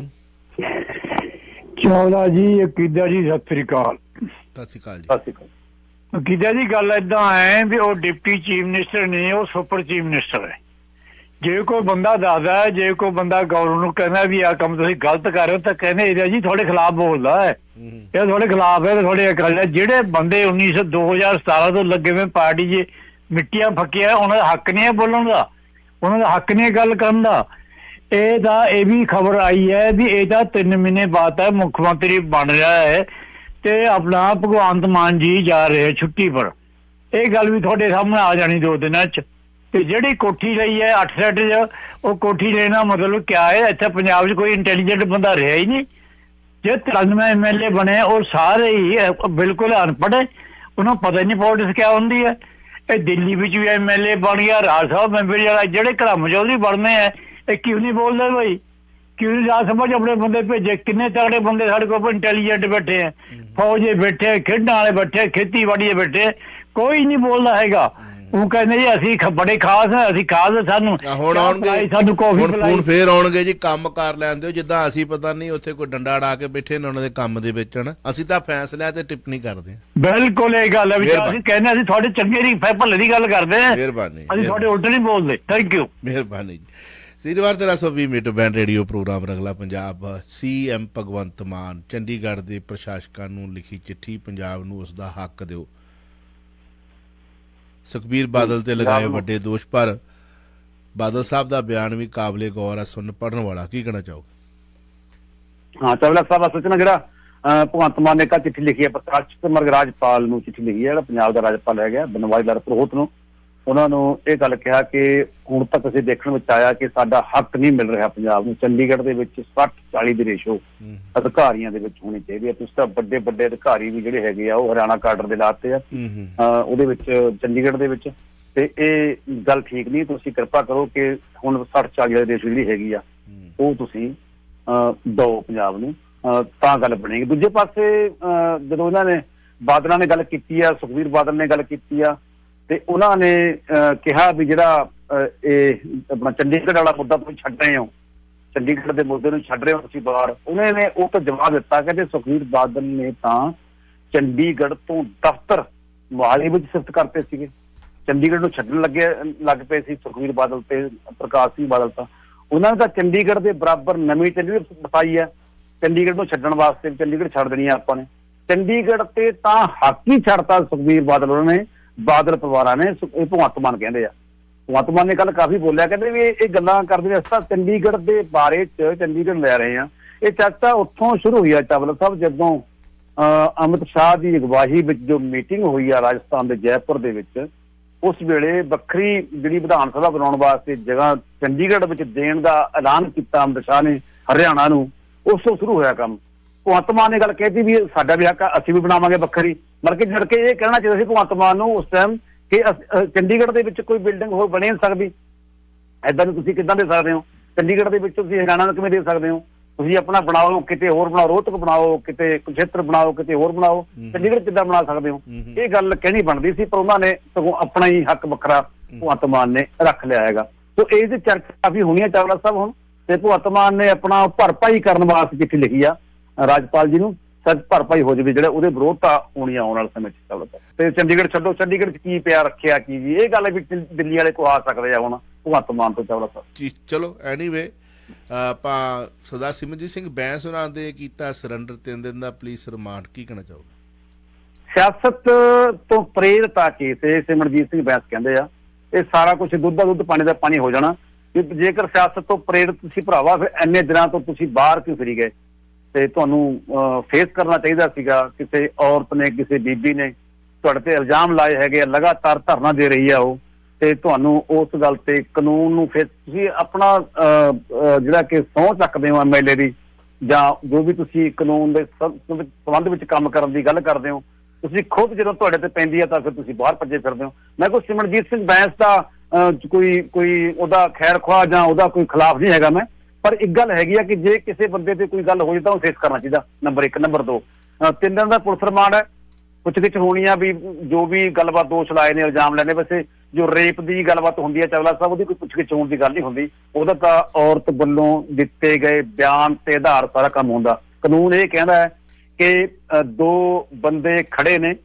ਚਾਵਲਾ ਜੀ, ਅਕੀਦਾ ਜੀ, ਸਤਿ ਸ੍ਰੀ ਅਕਾਲ। ਸਤਿ ਸ੍ਰੀ ਅਕਾਲ ਜੀ। ਸਤਿ ਸ੍ਰੀ ਅਕਾਲ। ਅਕੀਦਾ ਜੀ, ਗੱਲ ਏਦਾਂ ਹੈ ਵੀ ਉਹ ਡਿਪਟੀ ਚੀਫ ਮਿਨਿਸਟਰ ਨਹੀਂ, ਉਹ ਸੁਪਰ ਚੀਫ ਮਿਨਿਸਟਰ ਹੈ। ਜੇ ਕੋਈ ਬੰਦਾ ਦੱਸਦਾ ਹੈ, ਜੇ ਕੋਈ ਬੰਦਾ ਗੌਰਵ ਨੂੰ ਕਹਿੰਦਾ ਵੀ ਆਹ ਕੰਮ ਤੁਸੀਂ ਗਲਤ ਕਰ ਰਹੇ ਹੋ, ਤਾਂ ਕਹਿੰਦੇ ਇਹਦਾ ਜੀ ਤੁਹਾਡੇ ਖਿਲਾਫ ਬੋਲਦਾ ਹੈ, ਇਹ ਤੁਹਾਡੇ ਖਿਲਾਫ ਹੈ, ਤੁਹਾਡੇ ਗੱਲ ਹੈ। ਜਿਹੜੇ ਬੰਦੇ ਉੱਨੀ ਸੌ ਦੋ ਹਜ਼ਾਰ ਸਤਾਰਾਂ ਤੋਂ ਲੱਗੇ ਹੋਏ ਪਾਰਟੀ 'ਚ ਮਿੱਟੀਆਂ ਫੱਕੀਆਂ, ਉਹਨਾਂ ਦਾ ਹੱਕ ਨਹੀਂ ਹੈ ਬੋਲਣ ਦਾ, ਉਹਨਾਂ ਦਾ ਹੱਕ ਨਹੀਂ ਗੱਲ ਕਰਨ ਦਾ। ਇਹ ਤਾਂ ਇਹ ਵੀ ਖਬਰ ਆਈ ਹੈ ਵੀ ਇਹ ਤਾਂ ਤਿੰਨ ਮਹੀਨੇ ਬਾਅਦ ਹੈ ਮੁੱਖ ਮੰਤਰੀ ਬਣ ਰਿਹਾ ਹੈ ਤੇ ਆਪਣਾ ਭਗਵੰਤ ਮਾਨ ਜੀ ਜਾ ਰਹੇ ਛੁੱਟੀ ਪਰ। ਇਹ ਗੱਲ ਵੀ ਤੁਹਾਡੇ ਸਾਹਮਣੇ ਆ ਜਾਣੀ ਦੋ ਦਿਨਾਂ 'ਚ। ਤੇ ਜਿਹੜੀ ਕੋਠੀ ਲਈ ਹੈ ਅੱਠ ਸੈਟ 'ਚ, ਉਹ ਕੋਠੀ ਲੈਣਾ ਮਤਲਬ ਕਿਆ ਹੈ? ਇੱਥੇ ਪੰਜਾਬ 'ਚ ਕੋਈ ਇੰਟੈਲੀਜੈਂਟ ਬੰਦਾ ਰਿਹਾ ਹੀ ਨਹੀਂ। ਜੇ ਤਰਾਨਵੇਂ ਐਮ ਐਲ ਏ ਬਣੇ ਉਹ ਸਾਰੇ ਹੀ ਬਿਲਕੁਲ ਅਨਪੜ੍ਹ ਹੈ, ਉਹਨਾਂ ਨੂੰ ਪਤਾ ਹੀ ਨਹੀਂ ਪੋਲਿਟਿਕਸ ਕਿਆ ਹੁੰਦੀ ਹੈ। ਇਹ ਦਿੱਲੀ ਵਿੱਚ ਵੀ ਐਮ ਐਲ ਏ ਬਣ ਗਿਆ, ਰਾਜ ਸਭਾ ਮੈਂਬਰ ਜਿਹੜਾ, ਜਿਹੜੇ ਘਰਮ ਚੌਧਰੀ ਬਣਨੇ ਹੈ, ਇਹ ਕਿਉਂ ਨਹੀਂ ਬੋਲਦੇ ਭਾਈ? ਕਿਉਂ ਨਹੀਂ ਰਾਜ ਸਭਾ 'ਚ ਆਪਣੇ ਬੰਦੇ ਭੇਜੇ? ਕਿੰਨੇ ਤਗੜੇ ਬੰਦੇ ਸਾਡੇ ਕੋਲ ਇੰਟੈਲੀਜੈਂਟ ਬੈਠੇ ਹੈ, ਫੌਜ ਬੈਠੇ, ਖੇਡਾਂ ਵਾਲੇ ਬੈਠੇ, ਖੇਤੀਬਾੜੀ ਬੈਠੇ, ਕੋਈ ਨਹੀਂ ਬੋਲਦਾ ਹੈਗਾ। ਉਹ ਕਹਿੰਦੇ ਜੀ ਅਸੀਂ ਬੜੇ ਖਾਸ ਹਾਂ, ਅਸੀਂ ਖਾਸ ਸਾਨੂੰ ਹੁਣ ਆਉਣਗੇ, ਸਾਨੂੰ ਕਾਫੀ ਹੁਣ ਫੇਰ ਆਉਣਗੇ ਜੀ, ਕੰਮ ਕਰ ਲੈਂਦੇ ਹੋ ਜਿੱਦਾਂ ਅਸੀਂ ਪਤਾ ਨਹੀਂ ਉੱਥੇ ਕੋਈ ਡੰਡਾ ਅੜਾ ਕੇ ਬੈਠੇ ਨੇ ਉਹਨਾਂ ਦੇ ਕੰਮ ਦੇ ਵਿੱਚ। ਅਸੀਂ ਤਾਂ ਫੈਸਲਿਆਂ ਤੇ ਟਿੱਪਣੀ ਕਰਦੇ ਹਾਂ। ਬਿਲਕੁਲ ਇਹ ਗੱਲ ਹੈ ਵੀ ਅਸੀਂ ਕਹਿੰਦੇ ਅਸੀਂ ਤੁਹਾਡੇ ਚੰਗੇ ਦੀ ਭਲੇ ਦੀ ਗੱਲ ਕਰਦੇ ਹਾਂ, ਮਿਹਰਬਾਨੀ, ਅਸੀਂ ਤੁਹਾਡੇ ਉਲਟ ਨਹੀਂ ਬੋਲਦੇ। ਥੈਂਕ ਯੂ, ਮਿਹਰਬਾਨੀ ਜੀ। ਸੀਨੀਵਾਰ ਤੇਰਾਂ ਸੌ ਵੀਹ metre band radio programme Rangla Punjab. C M Bhagwant Mann Chandigarh ਦੇ ਪ੍ਰਸ਼ਾਸਕਾਂ ਨੂੰ ਲਿਖੀ ਚਿੱਠੀ, ਪੰਜਾਬ ਨੂੰ ਉਸਦਾ ਹੱਕ ਦਿਓ। ਸੁਖਬੀਰ ਬਾਦਲ ਤੇ ਲਗਾਏ ਵੱਡੇ ਦੋਸ਼, ਪਰ ਬਾਦਲ ਸਾਹਿਬ ਦਾ ਬਿਆਨ ਵੀ ਕਾਬਲੇ ਗੌਰ ਆ, ਸੁਣ ਪੜਨ ਵਾਲਾ। ਕੀ ਕਹਿਣਾ ਚਾਹੋਗੇ? ਹਾਂ, ਚਾਵਲਾ ਸਾਹਿਬ ਸੋਚਣਾ ਜਿਹੜਾ ਭਗਵੰਤ ਮਾਨ ਨੇ ਇੱਕ ਚਿੱਠੀ ਲਿਖੀ ਹੈ ਪ੍ਰਕਾਸ਼ ਮਰਗ ਰਾਜਪਾਲ ਨੂੰ ਚਿੱਠੀ ਲਿਖੀ ਹੈ, ਜਿਹੜਾ ਪੰਜਾਬ ਦਾ ਰਾਜਪਾਲ ਹੈਗਾ ਬਨਵਾਰੀ ਲਾਲ ਪੁਰੋਹਿਤ ਨੂੰ। ਉਹਨਾਂ ਨੂੰ ਇਹ ਗੱਲ ਕਿਹਾ ਕਿ ਹੁਣ ਤੱਕ ਅਸੀਂ ਦੇਖਣ ਵਿੱਚ ਆਇਆ ਕਿ ਸਾਡਾ ਹੱਕ ਨਹੀਂ ਮਿਲ ਰਿਹਾ ਪੰਜਾਬ ਨੂੰ। ਚੰਡੀਗੜ੍ਹ ਦੇ ਵਿੱਚ ਸੱਠ ਚਾਲੀ ਦੀ ਰੇਸ਼ੋ ਅਧਿਕਾਰੀਆਂ ਦੇ ਵਿੱਚ ਹੋਣੀ ਚਾਹੀਦੀ ਹੈ। ਤੁਸੀਂ ਤਾਂ ਵੱਡੇ ਵੱਡੇ ਅਧਿਕਾਰੀ ਵੀ ਜਿਹੜੇ ਹੈਗੇ ਆ ਉਹ ਹਰਿਆਣਾ ਕਾਡਰ ਦੇ ਲਾਤੇ ਆ ਉਹਦੇ ਵਿੱਚ ਚੰਡੀਗੜ੍ਹ ਦੇ ਵਿੱਚ, ਤੇ ਇਹ ਗੱਲ ਠੀਕ ਨਹੀਂ। ਤੁਸੀਂ ਕਿਰਪਾ ਕਰੋ ਕਿ ਹੁਣ ਸੱਠ ਚਾਲੀ ਵਾਲੀ ਰੇਸ਼ੋ ਜਿਹੜੀ ਹੈਗੀ ਆ ਉਹ ਤੁਸੀਂ ਦਿਓ ਪੰਜਾਬ ਨੂੰ, ਤਾਂ ਗੱਲ ਬਣੇਗੀ। ਦੂਜੇ ਪਾਸੇ ਜਦੋਂ ਇਹਨਾਂ ਨੇ ਬਾਦਲਾਂ ਨੇ ਗੱਲ ਕੀਤੀ ਆ, ਸੁਖਬੀਰ ਬਾਦਲ ਨੇ ਗੱਲ ਕੀਤੀ ਆ, ਤੇ ਉਹਨਾਂ ਨੇ ਕਿਹਾ ਵੀ ਜਿਹੜਾ ਇਹ ਆਪਣਾ ਚੰਡੀਗੜ੍ਹ ਵਾਲਾ ਮੁੱਦਾ ਤੁਸੀਂ ਛੱਡ ਰਹੇ ਹੋ, ਚੰਡੀਗੜ੍ਹ ਦੇ ਮੁੱਦੇ ਨੂੰ ਛੱਡ ਰਹੇ ਹੋ ਤੁਸੀਂ ਬਾਹਰ। ਉਹਨਾਂ ਨੇ ਉਹ ਤਾਂ ਜਵਾਬ ਦਿੱਤਾ, ਕਹਿੰਦੇ ਸੁਖਬੀਰ ਬਾਦਲ ਨੇ ਤਾਂ ਚੰਡੀਗੜ੍ਹ ਤੋਂ ਦਫ਼ਤਰ ਮੋਹਾਲੀ ਵਿੱਚ ਸ਼ਿਫਟ ਕਰਤੇ ਸੀਗੇ, ਚੰਡੀਗੜ੍ਹ ਨੂੰ ਛੱਡਣ ਲੱਗੇ ਲੱਗ ਪਏ ਸੀ ਸੁਖਬੀਰ ਬਾਦਲ ਤੇ ਪ੍ਰਕਾਸ਼ ਸਿੰਘ ਬਾਦਲ। ਤਾਂ ਉਹਨਾਂ ਨੇ ਤਾਂ ਚੰਡੀਗੜ੍ਹ ਦੇ ਬਰਾਬਰ ਨਵੀਂ ਚੰਡੀਗੜ੍ਹ ਬਤਾਈ ਹੈ, ਚੰਡੀਗੜ੍ਹ ਨੂੰ ਛੱਡਣ ਵਾਸਤੇ ਚੰਡੀਗੜ੍ਹ ਛੱਡ ਦੇਣੀ ਆ ਆਪਾਂ ਨੇ। ਚੰਡੀਗੜ੍ਹ ਤੇ ਤਾਂ ਹੱਕ ਹੀ ਛੱਡਤਾ ਸੁਖਬੀਰ ਬਾਦਲ ਉਹਨਾਂ ਨੇ, ਬਾਦਲ ਪਰਿਵਾਰਾਂ ਨੇ। ਇਹ ਭਗਵੰਤ ਮਾਨ ਕਹਿੰਦੇ ਆ, ਭਗਵੰਤ ਮਾਨ ਨੇ ਕੱਲ ਕਾਫੀ ਬੋਲਿਆ, ਕਹਿੰਦੇ ਵੀ ਇਹ ਗੱਲਾਂ ਕਰਦੇ ਨੇ ਅਸੀਂ ਚੰਡੀਗੜ੍ਹ ਦੇ ਬਾਰੇ ਚ ਚੰਡੀਗੜ੍ਹ ਲੈ ਰਹੇ ਹਾਂ। ਇਹ ਚਰਚਾ ਉੱਥੋਂ ਸ਼ੁਰੂ ਹੋਈ ਆ ਚਾਵਲਾ ਸਾਹਿਬ, ਜਦੋਂ ਅਮਿਤ ਸ਼ਾਹ ਦੀ ਅਗਵਾਈ ਵਿੱਚ ਜੋ ਮੀਟਿੰਗ ਹੋਈ ਆ ਰਾਜਸਥਾਨ ਦੇ ਜੈਪੁਰ ਦੇ ਵਿੱਚ, ਉਸ ਵੇਲੇ ਵੱਖਰੀ ਜਿਹੜੀ ਵਿਧਾਨ ਸਭਾ ਬਣਾਉਣ ਵਾਸਤੇ ਜਗ੍ਹਾ ਚੰਡੀਗੜ੍ਹ ਵਿੱਚ ਦੇਣ ਦਾ ਐਲਾਨ ਕੀਤਾ ਅਮਿਤ ਸ਼ਾਹ ਨੇ ਹਰਿਆਣਾ ਨੂੰ। ਉਸ ਤੋਂ ਸ਼ੁਰੂ ਹੋਇਆ ਕੰਮ। ਭਗਵੰਤ ਮਾਨ ਨੇ ਗੱਲ ਕਹਿਤੀ ਵੀ ਸਾਡਾ ਵੀ ਹੱਕ ਅਸੀਂ ਵੀ ਬਣਾਵਾਂਗੇ ਵੱਖਰੀ, ਮਤਲਬ ਕਿ ਜੜ ਕੇ ਇਹ ਕਹਿਣਾ ਚਾਹੀਦਾ ਸੀ ਭਗਵੰਤ ਮਾਨ ਨੂੰ ਉਸ ਟਾਈਮ ਕਿ ਚੰਡੀਗੜ੍ਹ ਦੇ ਵਿੱਚ ਕੋਈ ਬਿਲਡਿੰਗ ਹੋਰ ਬਣੀ ਨਹੀਂ ਸਕਦੀ। ਏਦਾਂ ਨੂੰ ਤੁਸੀਂ ਕਿੱਦਾਂ ਦੇ ਸਕਦੇ ਹੋ? ਚੰਡੀਗੜ੍ਹ ਦੇ ਵਿੱਚ ਤੁਸੀਂ ਹਰਿਆਣਾ ਨੂੰ ਕਿਵੇਂ ਦੇ ਸਕਦੇ ਹੋ? ਤੁਸੀਂ ਆਪਣਾ ਬਣਾਓ, ਕਿਤੇ ਹੋਰ ਬਣਾਓ, ਰੋਹਤਕ ਬਣਾਓ, ਕਿਤੇ ਕੁਰੂਕਸ਼ੇਤਰ ਬਣਾਓ, ਕਿਤੇ ਹੋਰ ਬਣਾਓ, ਚੰਡੀਗੜ੍ਹ ਕਿੱਦਾਂ ਬਣਾ ਸਕਦੇ ਹੋ? ਇਹ ਗੱਲ ਕਹਿਣੀ ਬਣਦੀ ਸੀ, ਪਰ ਉਹਨਾਂ ਨੇ ਸਗੋਂ ਆਪਣਾ ਹੀ ਹੱਕ ਵੱਖਰਾ ਭਗਵੰਤ ਮਾਨ ਨੇ ਰੱਖ ਲਿਆ ਹੈਗਾ। ਸੋ ਇਹ ਦੀ ਚਰਚਾ ਕਾਫੀ ਹੋਣੀ ਹੈ ਚਾਵਲਾ ਸਾਹਿਬ ਹੁਣ। ਤੇ ਭਗਵੰਤ ਮਾਨ ਨੇ ਆਪਣਾ ਭਰਪਾਈ ਕਰਨ ਵਾਸਤੇ ਚਿੱਠੀ ਲਿਖੀ ਆ ਰਾਜਪਾਲ ਜੀ ਨੂੰ, ਸੱਚ ਭਰਪਾਈ ਹੋ ਜਾਵੇ ਜਿਹੜੇ ਉਹਦੇ ਵਿਰੋਧਤਾ ਹੋਣੀ ਆਉਣ ਵਾਲੇ ਸਮੇਂ ਚ ਚਾਵਲਾ ਸਾਹਿਬ। ਤੇ ਚੰਡੀਗੜ੍ਹ ਛੱਡੋ, ਚੰਡੀਗੜ੍ਹ ਚ ਕੀ ਪਿਆ ਰੱਖਿਆ ਕੀ ਜੀ, ਇਹ ਗੱਲ ਵੀ ਦਿੱਲੀ ਵਾਲੇ ਕੋ ਆ ਸਕਦੇ ਆ ਹੁਣ ਭਗਵੰਤ ਮਾਨ ਤੋਂ ਚਾਵਲਾ ਸਾਹਿਬ। ਚਲੋ ਐਨੀਵੇ ਆਪਾਂ ਸਰਦਾਰ ਸਿਮਰਜੀਤ ਸਿੰਘ ਬੈਂਸ ਉਹਨਾਂ ਦੇ ਕੀਤਾ ਸਰੈਂਡਰ ਤਿੰਨ ਦਿਨ ਦਾ ਪੁਲਿਸ ਰਿਮਾਂਡ, ਕੀ ਕਹਿਣਾ ਚਾਹੋਗੇ? ਸਿਆਸਤ ਤੋਂ ਪ੍ਰੇਰਿਤ ਆ ਕੇਸ ਇਹ, ਸਿਮਰਜੀਤ ਸਿੰਘ ਬੈਂਸ ਕਹਿੰਦੇ ਆ ਇਹ ਸਾਰਾ ਕੁਛ ਦੁੱਧ ਦਾ ਦੁੱਧ ਪਾਣੀ ਦਾ ਪਾਣੀ ਹੋ ਜਾਣਾ। ਜੇਕਰ ਸਿਆਸਤ ਤੋਂ ਪ੍ਰੇਰਿਤ ਤੁਸੀਂ ਭਰਾਵਾ ਫਿਰ ਇੰਨੇ ਦਿਨਾਂ ਤੋਂ ਤੁਸੀਂ ਬਾਹਰ ਕਿਉਂ ਫਿਰੀ ਗਏ? ਤੇ ਤੁਹਾਨੂੰ ਫੇਸ ਕਰਨਾ ਚਾਹੀਦਾ ਸੀਗਾ। ਕਿਸੇ ਔਰਤ ਨੇ, ਕਿਸੇ ਬੀਬੀ ਨੇ ਤੁਹਾਡੇ ਤੇ ਇਲਜ਼ਾਮ ਲਾਏ ਹੈਗੇ ਆ, ਲਗਾਤਾਰ ਧਰਨਾ ਦੇ ਰਹੀ ਆ ਉਹ, ਤੇ ਤੁਹਾਨੂੰ ਉਸ ਗੱਲ ਤੇ ਕਾਨੂੰਨ ਨੂੰ ਫਿਰ ਤੁਸੀਂ ਆਪਣਾ ਜਿਹੜਾ ਕਿ ਸਹੁੰ ਚੱਕਦੇ ਹੋ ਐਮ ਐਲ ਏ ਦੀ, ਜਾਂ ਜੋ ਵੀ ਤੁਸੀਂ ਕਾਨੂੰਨ ਦੇ ਸੰਬੰਧ ਵਿੱਚ ਕੰਮ ਕਰਨ ਦੀ ਗੱਲ ਕਰਦੇ ਹੋ, ਤੁਸੀਂ ਖੁਦ ਜਦੋਂ ਤੁਹਾਡੇ ਤੇ ਪੈਂਦੀ ਹੈ ਤਾਂ ਫਿਰ ਤੁਸੀਂ ਬਾਹਰ ਭੱਜੇ ਫਿਰਦੇ ਹੋ। ਮੈਂ ਕੋਈ ਸਿਮਰਨਜੀਤ ਸਿੰਘ ਬੈਂਸ ਦਾ ਕੋਈ ਕੋਈ ਉਹਦਾ ਖੈਰ ਖੁਆਹ ਜਾਂ ਉਹਦਾ ਕੋਈ ਖਿਲਾਫ ਨਹੀਂ ਹੈਗਾ ਮੈਂ, ਪਰ ਇੱਕ ਗੱਲ ਹੈਗੀ ਆ ਕਿ ਜੇ ਕਿਸੇ ਬੰਦੇ ਤੇ ਕੋਈ ਗੱਲ ਹੋ ਜਾਏ ਤਾਂ ਉਹ ਫੇਸ ਕਰਨਾ ਚਾਹੀਦਾ, ਨੰਬਰ ਇੱਕ। ਨੰਬਰ ਦੋ, ਤਿੰਨ ਦਿਨ ਦਾ ਪੁਲਿਸ ਰਿਮਾਂਡ ਹੈ, ਪੁੱਛਗਿੱਛ ਹੋਣੀ ਆ ਵੀ ਜੋ ਵੀ ਗੱਲਬਾਤ ਦੋਸ਼ ਲਾਏ ਨੇ, ਇਲਜ਼ਾਮ ਲੈਣੇ। ਵੈਸੇ ਜੋ ਰੇਪ ਦੀ ਗੱਲਬਾਤ ਹੁੰਦੀ ਹੈ ਚਾਵਲਾ ਸਾਹਿਬ, ਉਹਦੀ ਕੋਈ ਪੁੱਛਗਿੱਛ ਹੋਣ ਦੀ ਗੱਲ ਨਹੀਂ ਹੁੰਦੀ, ਉਹਦਾ ਤਾਂ ਔਰਤ ਵੱਲੋਂ ਦਿੱਤੇ ਗਏ ਬਿਆਨ ਤੇ ਆਧਾਰ ਸਾਰਾ ਕੰਮ ਹੁੰਦਾ। ਕਾਨੂੰਨ ਇਹ ਕਹਿੰਦਾ ਹੈ ਕਿ ਦੋ ਬੰਦੇ ਖੜੇ ਨੇ,